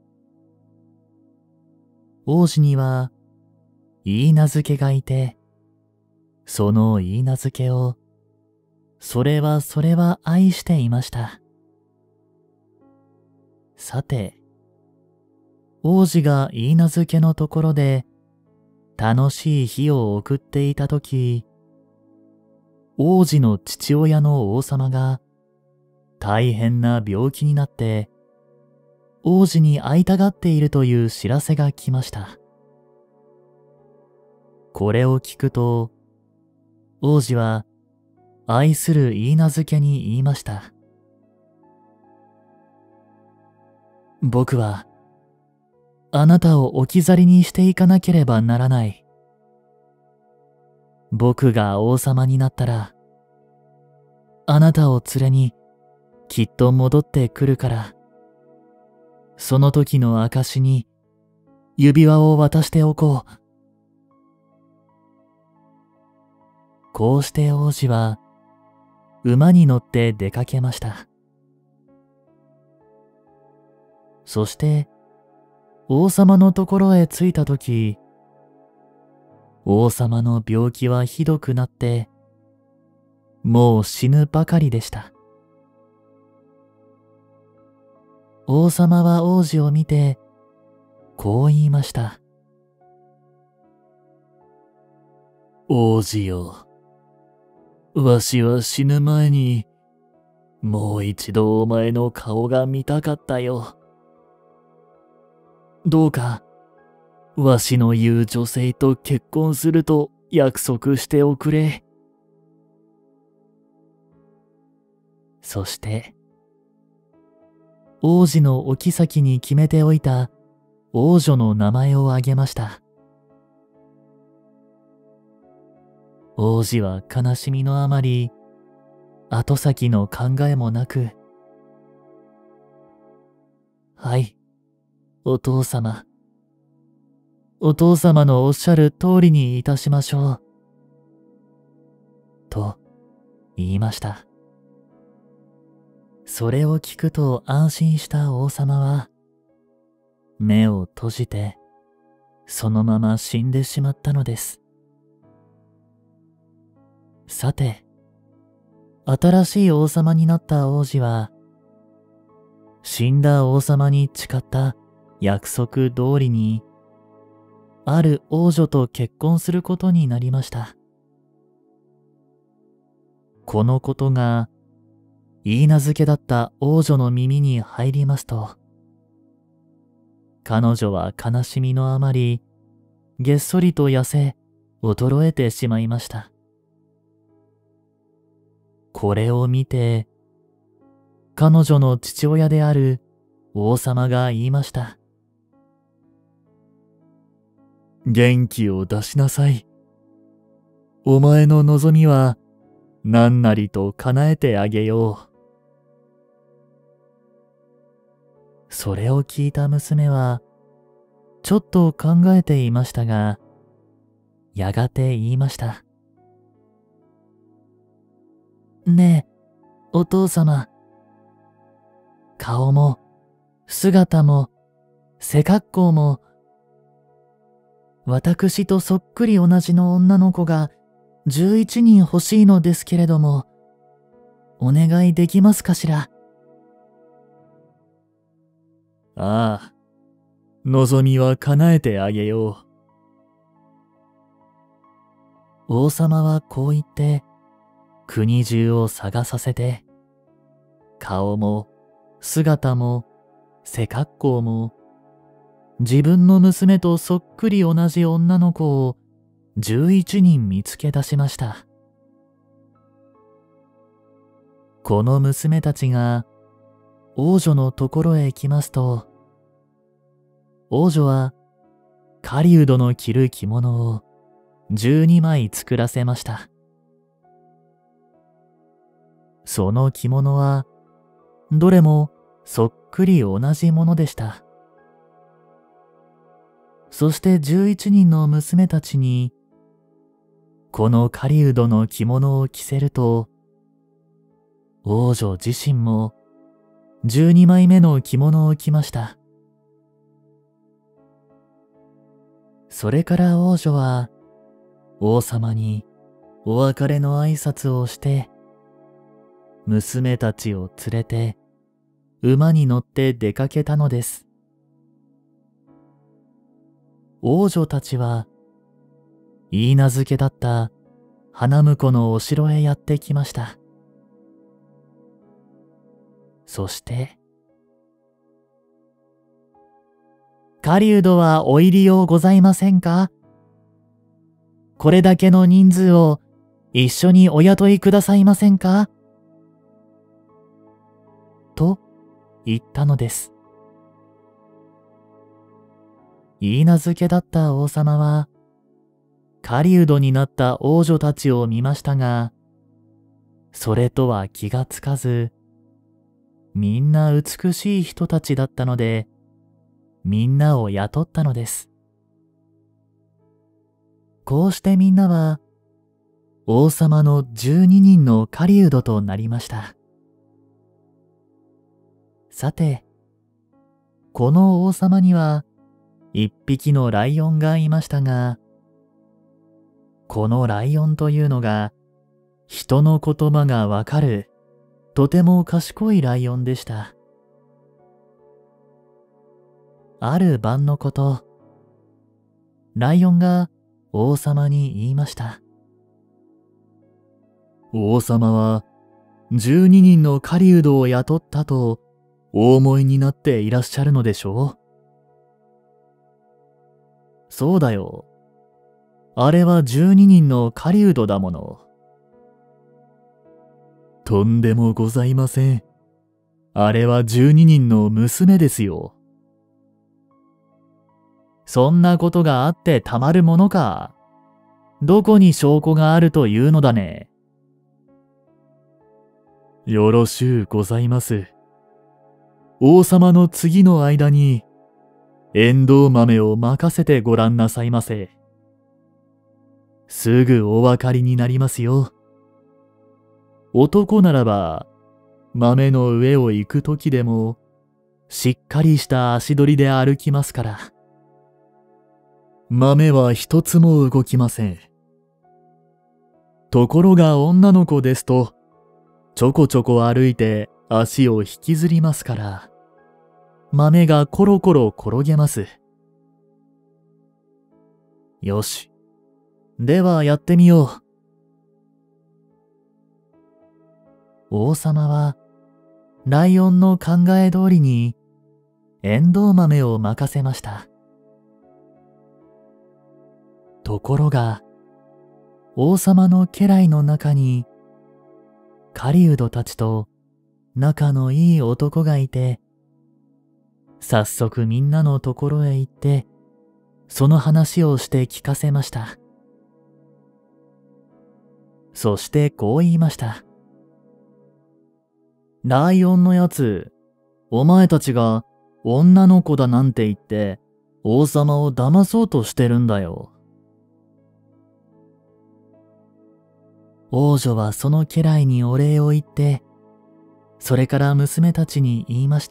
王子には、いいなずけがいて、そのいいなずけを、それはそれは愛していました。さて、王子がいいなずけのところで、楽しい日を送っていたとき、王子の父親の王様が、大変な病気になって、王子に会いたがっているという知らせが来ました。これを聞くと、王子は愛するいいなずけに言いました。 僕は、あなたを置き去りにしていかなければならない。僕が王様になったら、あなたを連れにきっと戻ってくるから、その時の証に指輪を渡しておこう。こうして王子は馬に乗って出かけました。そして王様のところへ着いたとき、王様の病気はひどくなって、もう死ぬばかりでした。王様は王子を見て、こう言いました。王子よ、わしは死ぬ前に、もう一度お前の顔が見たかったよ。どうか、わしの言う女性と結婚すると約束しておくれ。そして、王子のお妃に決めておいた王女の名前をあげました。王子は悲しみのあまり、後先の考えもなく、はい、お父様。お父様のおっしゃる通りにいたしましょう。と言いました。それを聞くと安心した王様は、目を閉じて、そのまま死んでしまったのです。さて、新しい王様になった王子は、死んだ王様に誓った約束通りに、ある王女と結婚することになりました。このことが、言い名付けだった王女の耳に入りますと、彼女は悲しみのあまり、げっそりと痩せ、衰えてしまいました。これを見て、彼女の父親である王様が言いました。元気を出しなさい。お前の望みは何なりと叶えてあげよう。それを聞いた娘は、ちょっと考えていましたが、やがて言いました。ねえ、お父様。顔も、姿も、背格好も、私とそっくり同じの女の子がじゅういちにん欲しいのですけれども、お願いできますかしら。 ああ、望みは叶えてあげよう。王様はこう言って、国中を探させて、顔も、姿も、背格好も、自分の娘とそっくり同じ女の子をじゅういちにん見つけ出しました。この娘たちが王女のところへ来ますと、王女は狩人の着る着物をじゅうにまい作らせました。その着物はどれもそっくり同じものでした。そしてじゅういちにんの娘たちにこの狩人の着物を着せると、王女自身もじゅうにまいめの着物を着ました。それから王女は王様にお別れの挨拶をして、娘たちを連れて馬に乗って出かけたのです。王女たちは言い名付けだった花婿のお城へやってきました。そして、狩人はお入りようございませんか？これだけの人数を一緒にお雇いくださいませんか？と言ったのです。 いいなずけだった王様は、狩人になった王女たちを見ましたが、それとは気がつかず、みんな美しい人たちだったので、みんなを雇ったのです。こうしてみんなは、王様の十二人の狩人となりました。さて、この王様には一匹のライオンがいましたが、このライオンというのが人の言葉がわかるとても賢いライオンでした。ある晩のこと、ライオンが王様に言いました。 王様は十二人の狩人を雇ったとお思いになっていらっしゃるのでしょう。 そうだよ。あれは十二人の狩人だもの。 とんでもございません。あれは十二人の娘ですよ。 そんなことがあってたまるものか。どこに証拠があるというのだね。 よろしゅうございます。王様の次の間に、エンドウ豆を任せてごらんなさいませ。すぐお分かりになりますよ。男ならば、豆の上を行くときでも、しっかりした足取りで歩きますから。豆は一つも動きません。ところが女の子ですと、ちょこちょこ歩いて足を引きずりますから、豆がコロコロ転げます。 よし。ではやってみよう。王様は、ライオンの考え通りに、エンドウ豆を任せました。ところが、王様の家来の中に、狩人たちと仲のいい男がいて、早速みんなのところへ行って、その話をして聞かせました。そしてこう言いました。ライオンのやつ、お前たちが女の子だなんて言って王様を騙そうとしてるんだよ。王女はその家来にお礼を言って、それから娘たちに言いました。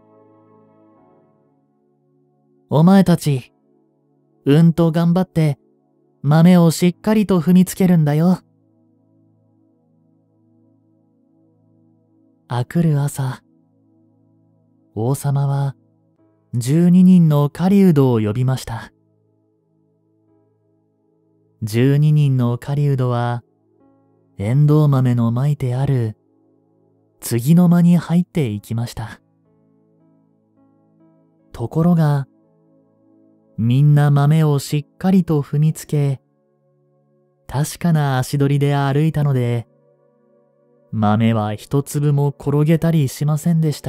お前たち、うんと頑張って豆をしっかりと踏みつけるんだよ。あくる朝、王様は十二人の狩人を呼びました。十二人の狩人は、エンドウ豆のまいてある次の間に入っていきました。ところが、みんな豆をしっかりと踏みつけ、確かな足取りで歩いたので、豆は一粒も転げたりしませんでした。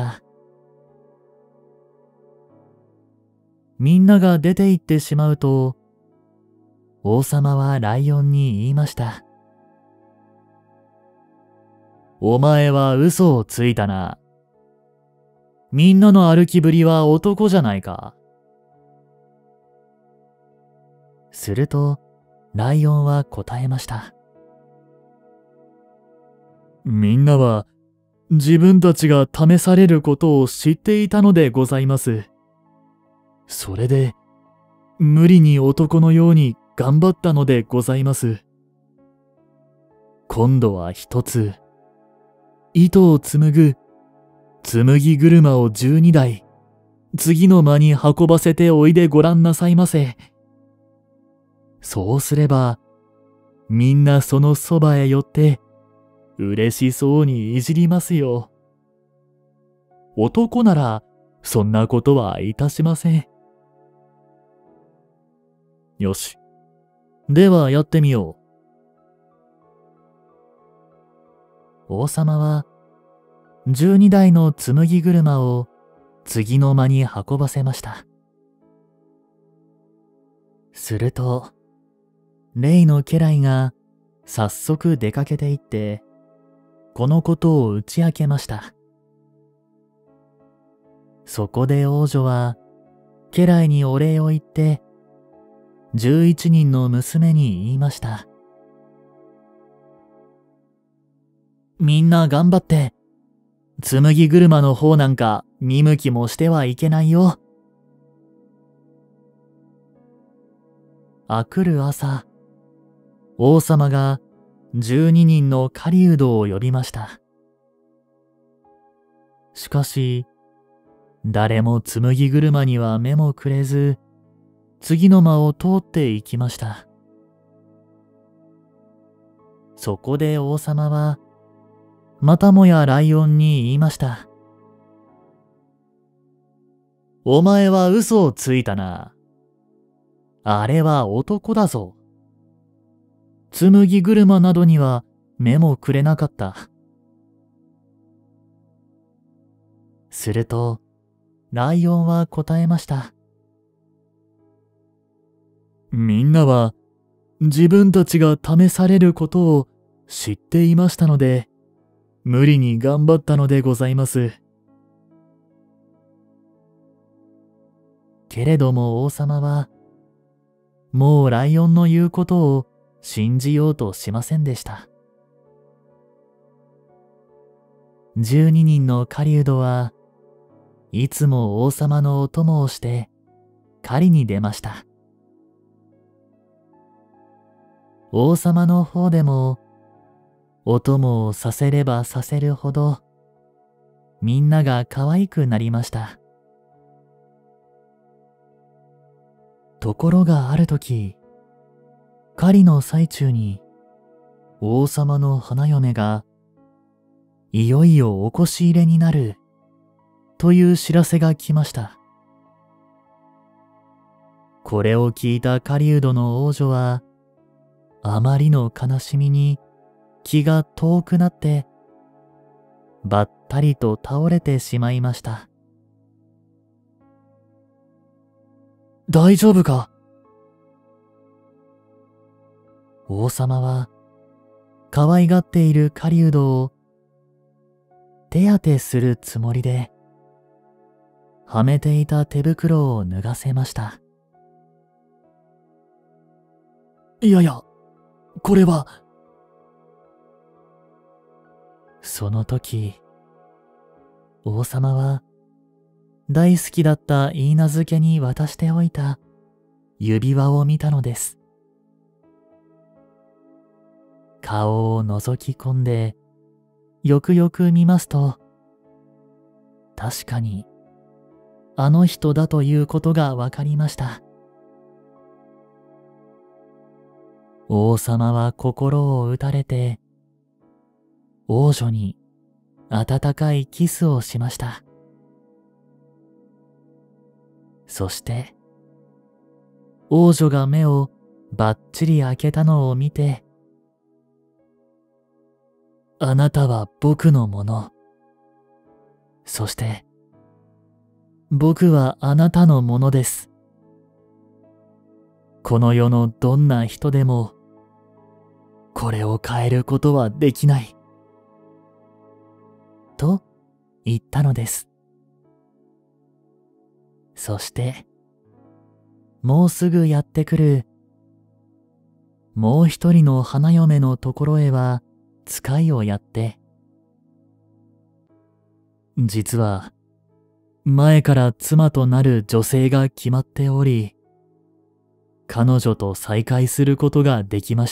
みんなが出て行ってしまうと、王様はライオンに言いました。お前は嘘をついたな。みんなの歩きぶりは男じゃないか。すると、ライオンは答えました。 みんなは自分たちが試されることを知っていたのでございます。それで、無理に男のように頑張ったのでございます。今度は一つ、糸を紡ぐ、紡ぎ車を十二台、次の間に運ばせておいでごらんなさいませ。そうすれば、みんなそのそばへ寄って、嬉しそうにいじりますよ。男なら、そんなことはいたしません。 よし。ではやってみよう。王様は、十二台の紡ぎ車を次の間に運ばせました。 すると、例の家来が早速出かけて行って、このことを打ち明けました。そこで王女は、家来にお礼を言って、十一人の娘に言いました。みんな頑張って、紬車の方なんか見向きもしてはいけないよ。あくる朝、王様が十二人の狩人を呼びました。しかし、誰も紬車には目もくれず、次の間を通って行きました。そこで王様は、またもやライオンに言いました。お前は嘘をついたな。あれは男だぞ。紬車などには目もくれなかった。すると、ライオンは答えました。みんなは自分たちが試されることを知っていましたので、無理に頑張ったのでございます。けれども王様は、もうライオンの言うことを信じようとしませんでした。十二人の狩人はいつも王様のお供をして狩りに出ました。王様の方でもお供をさせればさせるほどみんなが可愛くなりました。ところがあるとき、狩りの最中に王様の花嫁がいよいよおこし入れになるという知らせが来ました。これを聞いた狩人の王女はあまりの悲しみに気が遠くなってばったりと倒れてしまいました。大丈夫か？王様は可愛がっている狩人を手当てするつもりではめていた手袋を脱がせました。いやいや、これは。その時、王様は大好きだった許嫁に渡しておいた指輪を見たのです。顔を覗き込んでよくよく見ますと、確かにあの人だということがわかりました。王様は心を打たれて、王女に温かいキスをしました。そして、王女が目をばっちり開けたのを見て、あなたは僕のもの。そして、僕はあなたのものです。この世のどんな人でも、これを変えることはできない。と言ったのです。そして、もうすぐやってくる、もう一人の花嫁のところへは使いをやって、実は、前から妻となる女性が決まっており、彼女と再会することができました。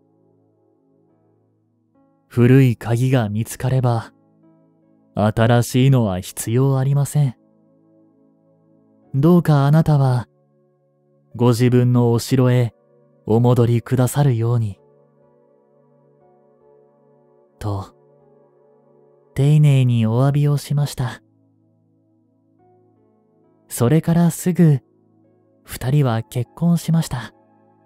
古い鍵が見つかれば、新しいのは必要ありません。どうかあなたは、ご自分のお城へお戻りくださるように。と、丁寧にお詫びをしました。それからすぐ、二人は結婚しました。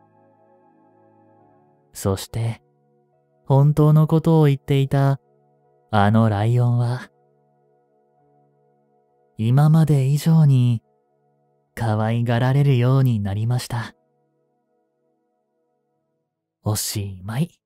そして、本当のことを言っていたあのライオンは、今まで以上に可愛がられるようになりました。 おしまい。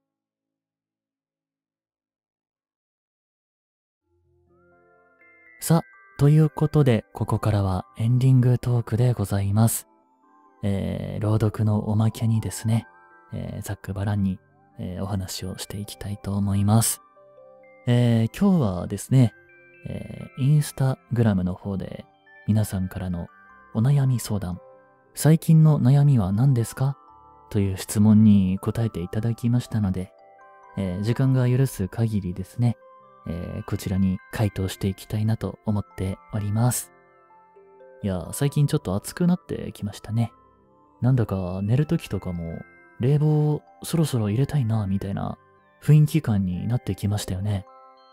さあ、ということで、ここからはエンディングトークでございます。えー、朗読のおまけにですね、えー、ざっくばらんに、えー、お話をしていきたいと思います。えー、今日はですね、えー、インスタグラムの方で皆さんからのお悩み相談、最近の悩みは何ですかという質問に答えていただきましたので、えー、時間が許す限りですね、えー、こちらに回答していきたいなと思っております。いや、最近ちょっと暑くなってきましたね。なんだか寝るときとかも冷房をそろそろ入れたいなみたいな雰囲気感になってきましたよね。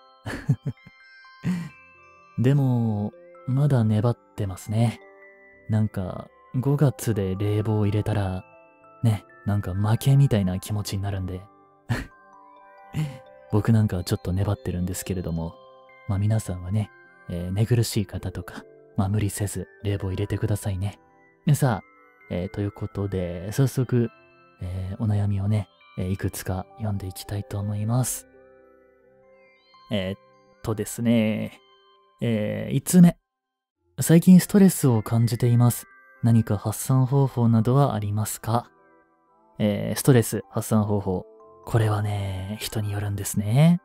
でも、まだ粘ってますね。なんかごがつで冷房を入れたら、ね、なんか負けみたいな気持ちになるんで。僕なんかはちょっと粘ってるんですけれども、まあ皆さんはね、えー、寝苦しい方とか、まあ無理せず冷房入れてくださいね。でさあ、えー、ということで、早速、えー、お悩みをね、えー、いくつか読んでいきたいと思います。えー、っとですね、えー、いつつめ。最近ストレスを感じています。何か発散方法などはありますか？えー、ストレス発散方法。これはね、人によるんですね。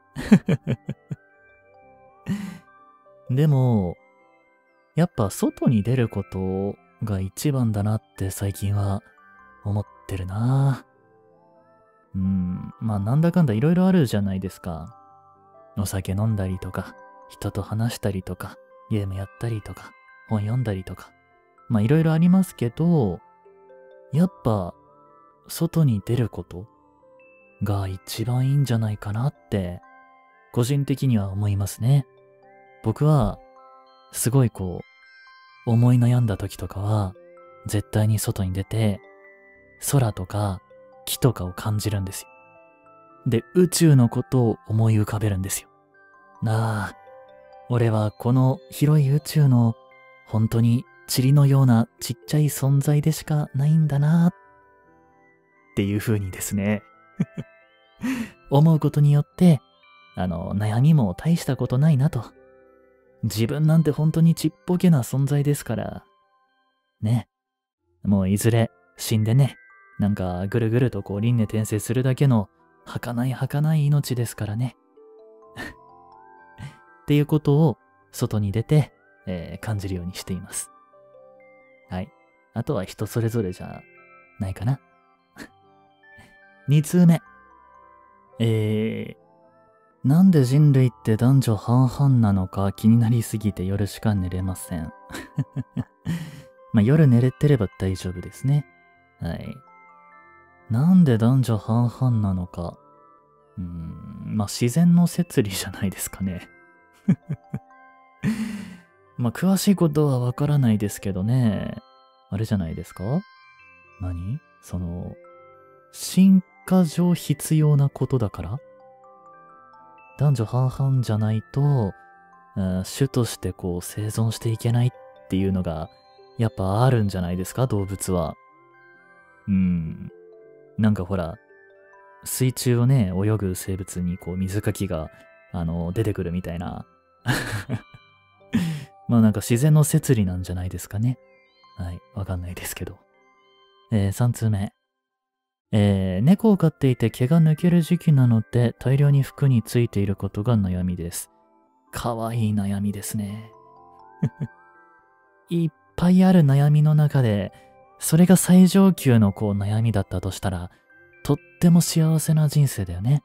でも、やっぱ外に出ることが一番だなって最近は思ってるな。うん、まあなんだかんだいろいろあるじゃないですか。お酒飲んだりとか、人と話したりとか、ゲームやったりとか、本読んだりとか。まあいろいろありますけど、やっぱ外に出ることが一番いいんじゃないかなって個人的には思いますね。僕はすごいこう思い悩んだ時とかは絶対に外に出て空とか木とかを感じるんですよ。で、宇宙のことを思い浮かべるんですよ。なあ、俺はこの広い宇宙の本当に塵のようなちっちゃい存在でしかないんだなっていう風にですね思うことによって、あの、悩みも大したことないなと。自分なんて本当にちっぽけな存在ですから。ね。もういずれ死んでね、なんかぐるぐるとこう輪廻転生するだけの儚い儚い命ですからね。っていうことを外に出て、えー、感じるようにしています。はい。あとは人それぞれじゃないかな。に通目。えー、なんで人類って男女半々なのか気になりすぎて夜しか寝れません。まあ夜寝れてれば大丈夫ですね。はい。なんで男女半々なのか。うーん、まあ自然の摂理じゃないですかね。まあ詳しいことはわからないですけどね。あれじゃないですか？何？その、進化上必要なことだから？男女半々じゃないと、種としてこう生存していけないっていうのがやっぱあるんじゃないですか、動物は。うーん。なんかほら、水中をね、泳ぐ生物にこう水かきが、あの、出てくるみたいな。まあなんか自然の摂理なんじゃないですかね。はい、わかんないですけど。えー、さん通目。えー、猫を飼っていて毛が抜ける時期なので大量に服についていることが悩みです。かわいい悩みですね。いっぱいある悩みの中で、それが最上級のこう悩みだったとしたら、とっても幸せな人生だよね。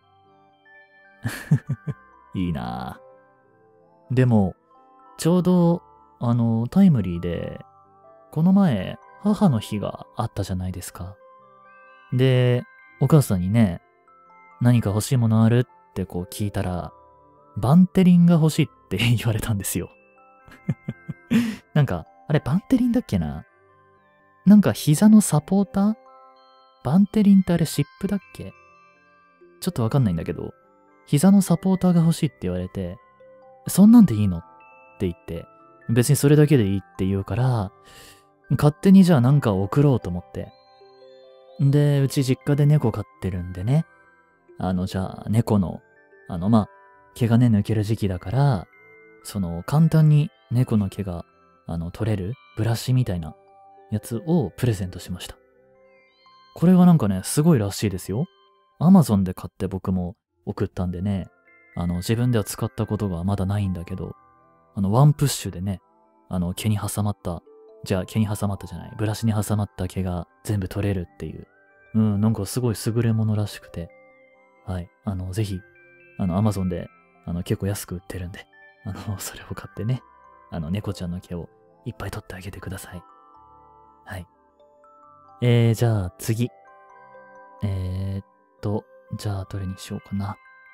いいなぁ。でも、ちょうど、あの、タイムリーで、この前、母の日があったじゃないですか。で、お母さんにね、何か欲しいものあるってこう聞いたら、バンテリンが欲しいって言われたんですよ。なんか、あれバンテリンだっけな？なんか膝のサポーター？バンテリンってあれ湿布だっけ？ちょっとわかんないんだけど、膝のサポーターが欲しいって言われて、そんなんでいいのって言って、別にそれだけでいいって言うから、勝手にじゃあなんか送ろうと思って。 で、うち実家で猫飼ってるんでね。あの、じゃあ、猫の、あの、まあ、毛がね、抜ける時期だから、その、簡単に猫の毛が、あの、取れるブラシみたいなやつをプレゼントしました。これがなんかね、すごいらしいですよ。アマゾンで買って僕も送ったんでね、あの、自分では使ったことがまだないんだけど、あの、ワンプッシュでね、あの、毛に挟まった、じゃあ毛に挟まったじゃない、ブラシに挟まった毛が全部取れるっていう、うん、なんかすごい優れものらしくて、はい、あの、ぜひ、あの、アマゾンで、あの、結構安く売ってるんで、あの、それを買ってね、あの、猫ちゃんの毛をいっぱい取ってあげてください。はい。えー、じゃあ次。えーっと、じゃあどれにしようかな。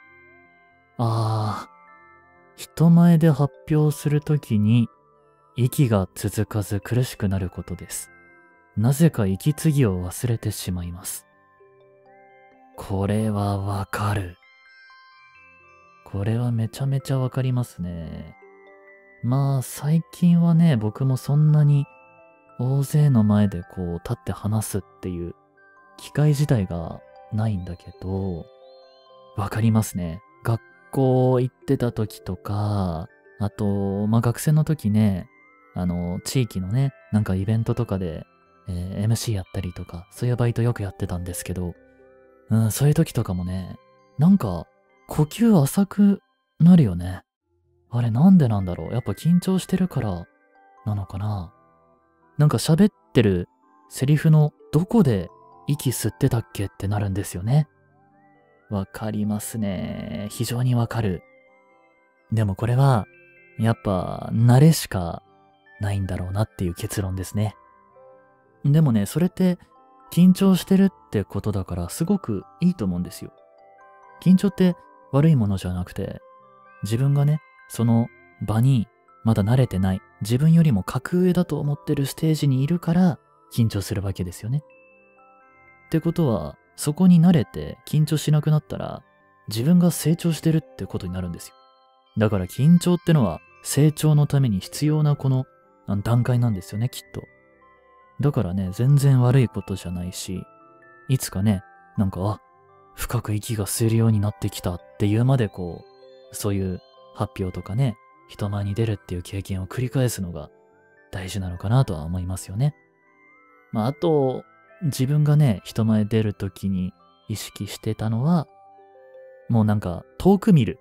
あー、人前で発表するときに、息が続かず苦しくなることです。なぜか息継ぎを忘れてしまいます。これはわかる。これはめちゃめちゃわかりますね。まあ最近はね、僕もそんなに大勢の前でこう立って話すっていう機会自体がないんだけど、わかりますね。学校行ってた時とか、あと、まあ学生の時ね、あの、地域のね、なんかイベントとかで、えー エムシー やったりとか、そういうバイトよくやってたんですけど、うん、そういう時とかもね、なんか、呼吸浅くなるよね。あれなんでなんだろう。やっぱ緊張してるからなのかな。なんか喋ってるセリフのどこで息吸ってたっけってなるんですよね。わかりますね。非常にわかる。でもこれは、やっぱ慣れしかないんだろうなっていう結論ですね。でもね、それって緊張してるってことだからすごくいいと思うんですよ。緊張って悪いものじゃなくて、自分がね、その場にまだ慣れてない、自分よりも格上だと思ってるステージにいるから緊張するわけですよね。ってことは、そこに慣れて緊張しなくなったら、自分が成長してるってことになるんですよ。だから緊張ってのは成長のために必要なこの段階なんですよね、きっと。だからね、全然悪いことじゃないし、いつかね、なんか、あ、深く息が吸えるようになってきたっていうまでこう、そういう発表とかね、人前に出るっていう経験を繰り返すのが大事なのかなとは思いますよね。まあ、あと、自分がね、人前出るときに意識してたのは、もうなんか、遠く見る。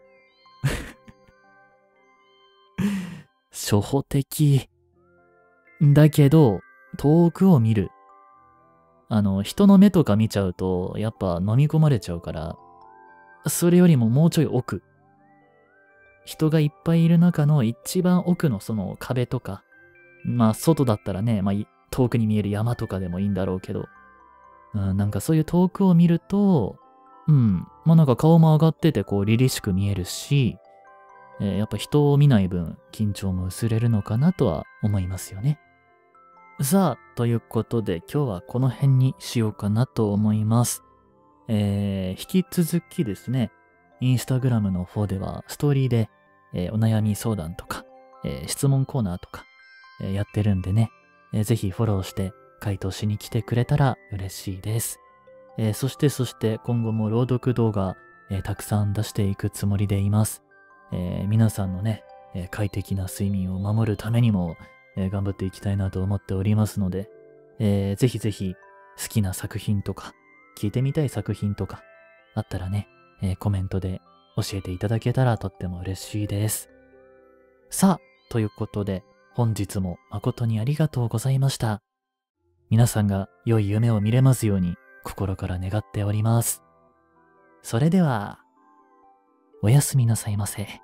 初歩的。だけど、遠くを見る。あの、人の目とか見ちゃうと、やっぱ飲み込まれちゃうから、それよりももうちょい奥。人がいっぱいいる中の一番奥のその壁とか、まあ外だったらね、まあ遠くに見える山とかでもいいんだろうけど、うん、なんかそういう遠くを見ると、うん、まあなんか顔も上がっててこう凛々しく見えるし、えーやっぱ人を見ない分緊張も薄れるのかなとは思いますよね。さあ、ということで今日はこの辺にしようかなと思います。えー、引き続きですね、インスタグラムの方ではストーリーで、えーお悩み相談とか、えー質問コーナーとか、えーやってるんでね、えーぜひフォローして回答しに来てくれたら嬉しいです。えーそしてそして今後も朗読動画、えーたくさん出していくつもりでいます。えー皆さんのね、えー快適な睡眠を守るためにも、えー頑張っていきたいなと思っておりますので、えーぜひぜひ好きな作品とか、聞いてみたい作品とかあったらね、えーコメントで教えていただけたらとっても嬉しいです。さあ、ということで本日も誠にありがとうございました。皆さんが良い夢を見れますように心から願っております。それでは、おやすみなさいませ。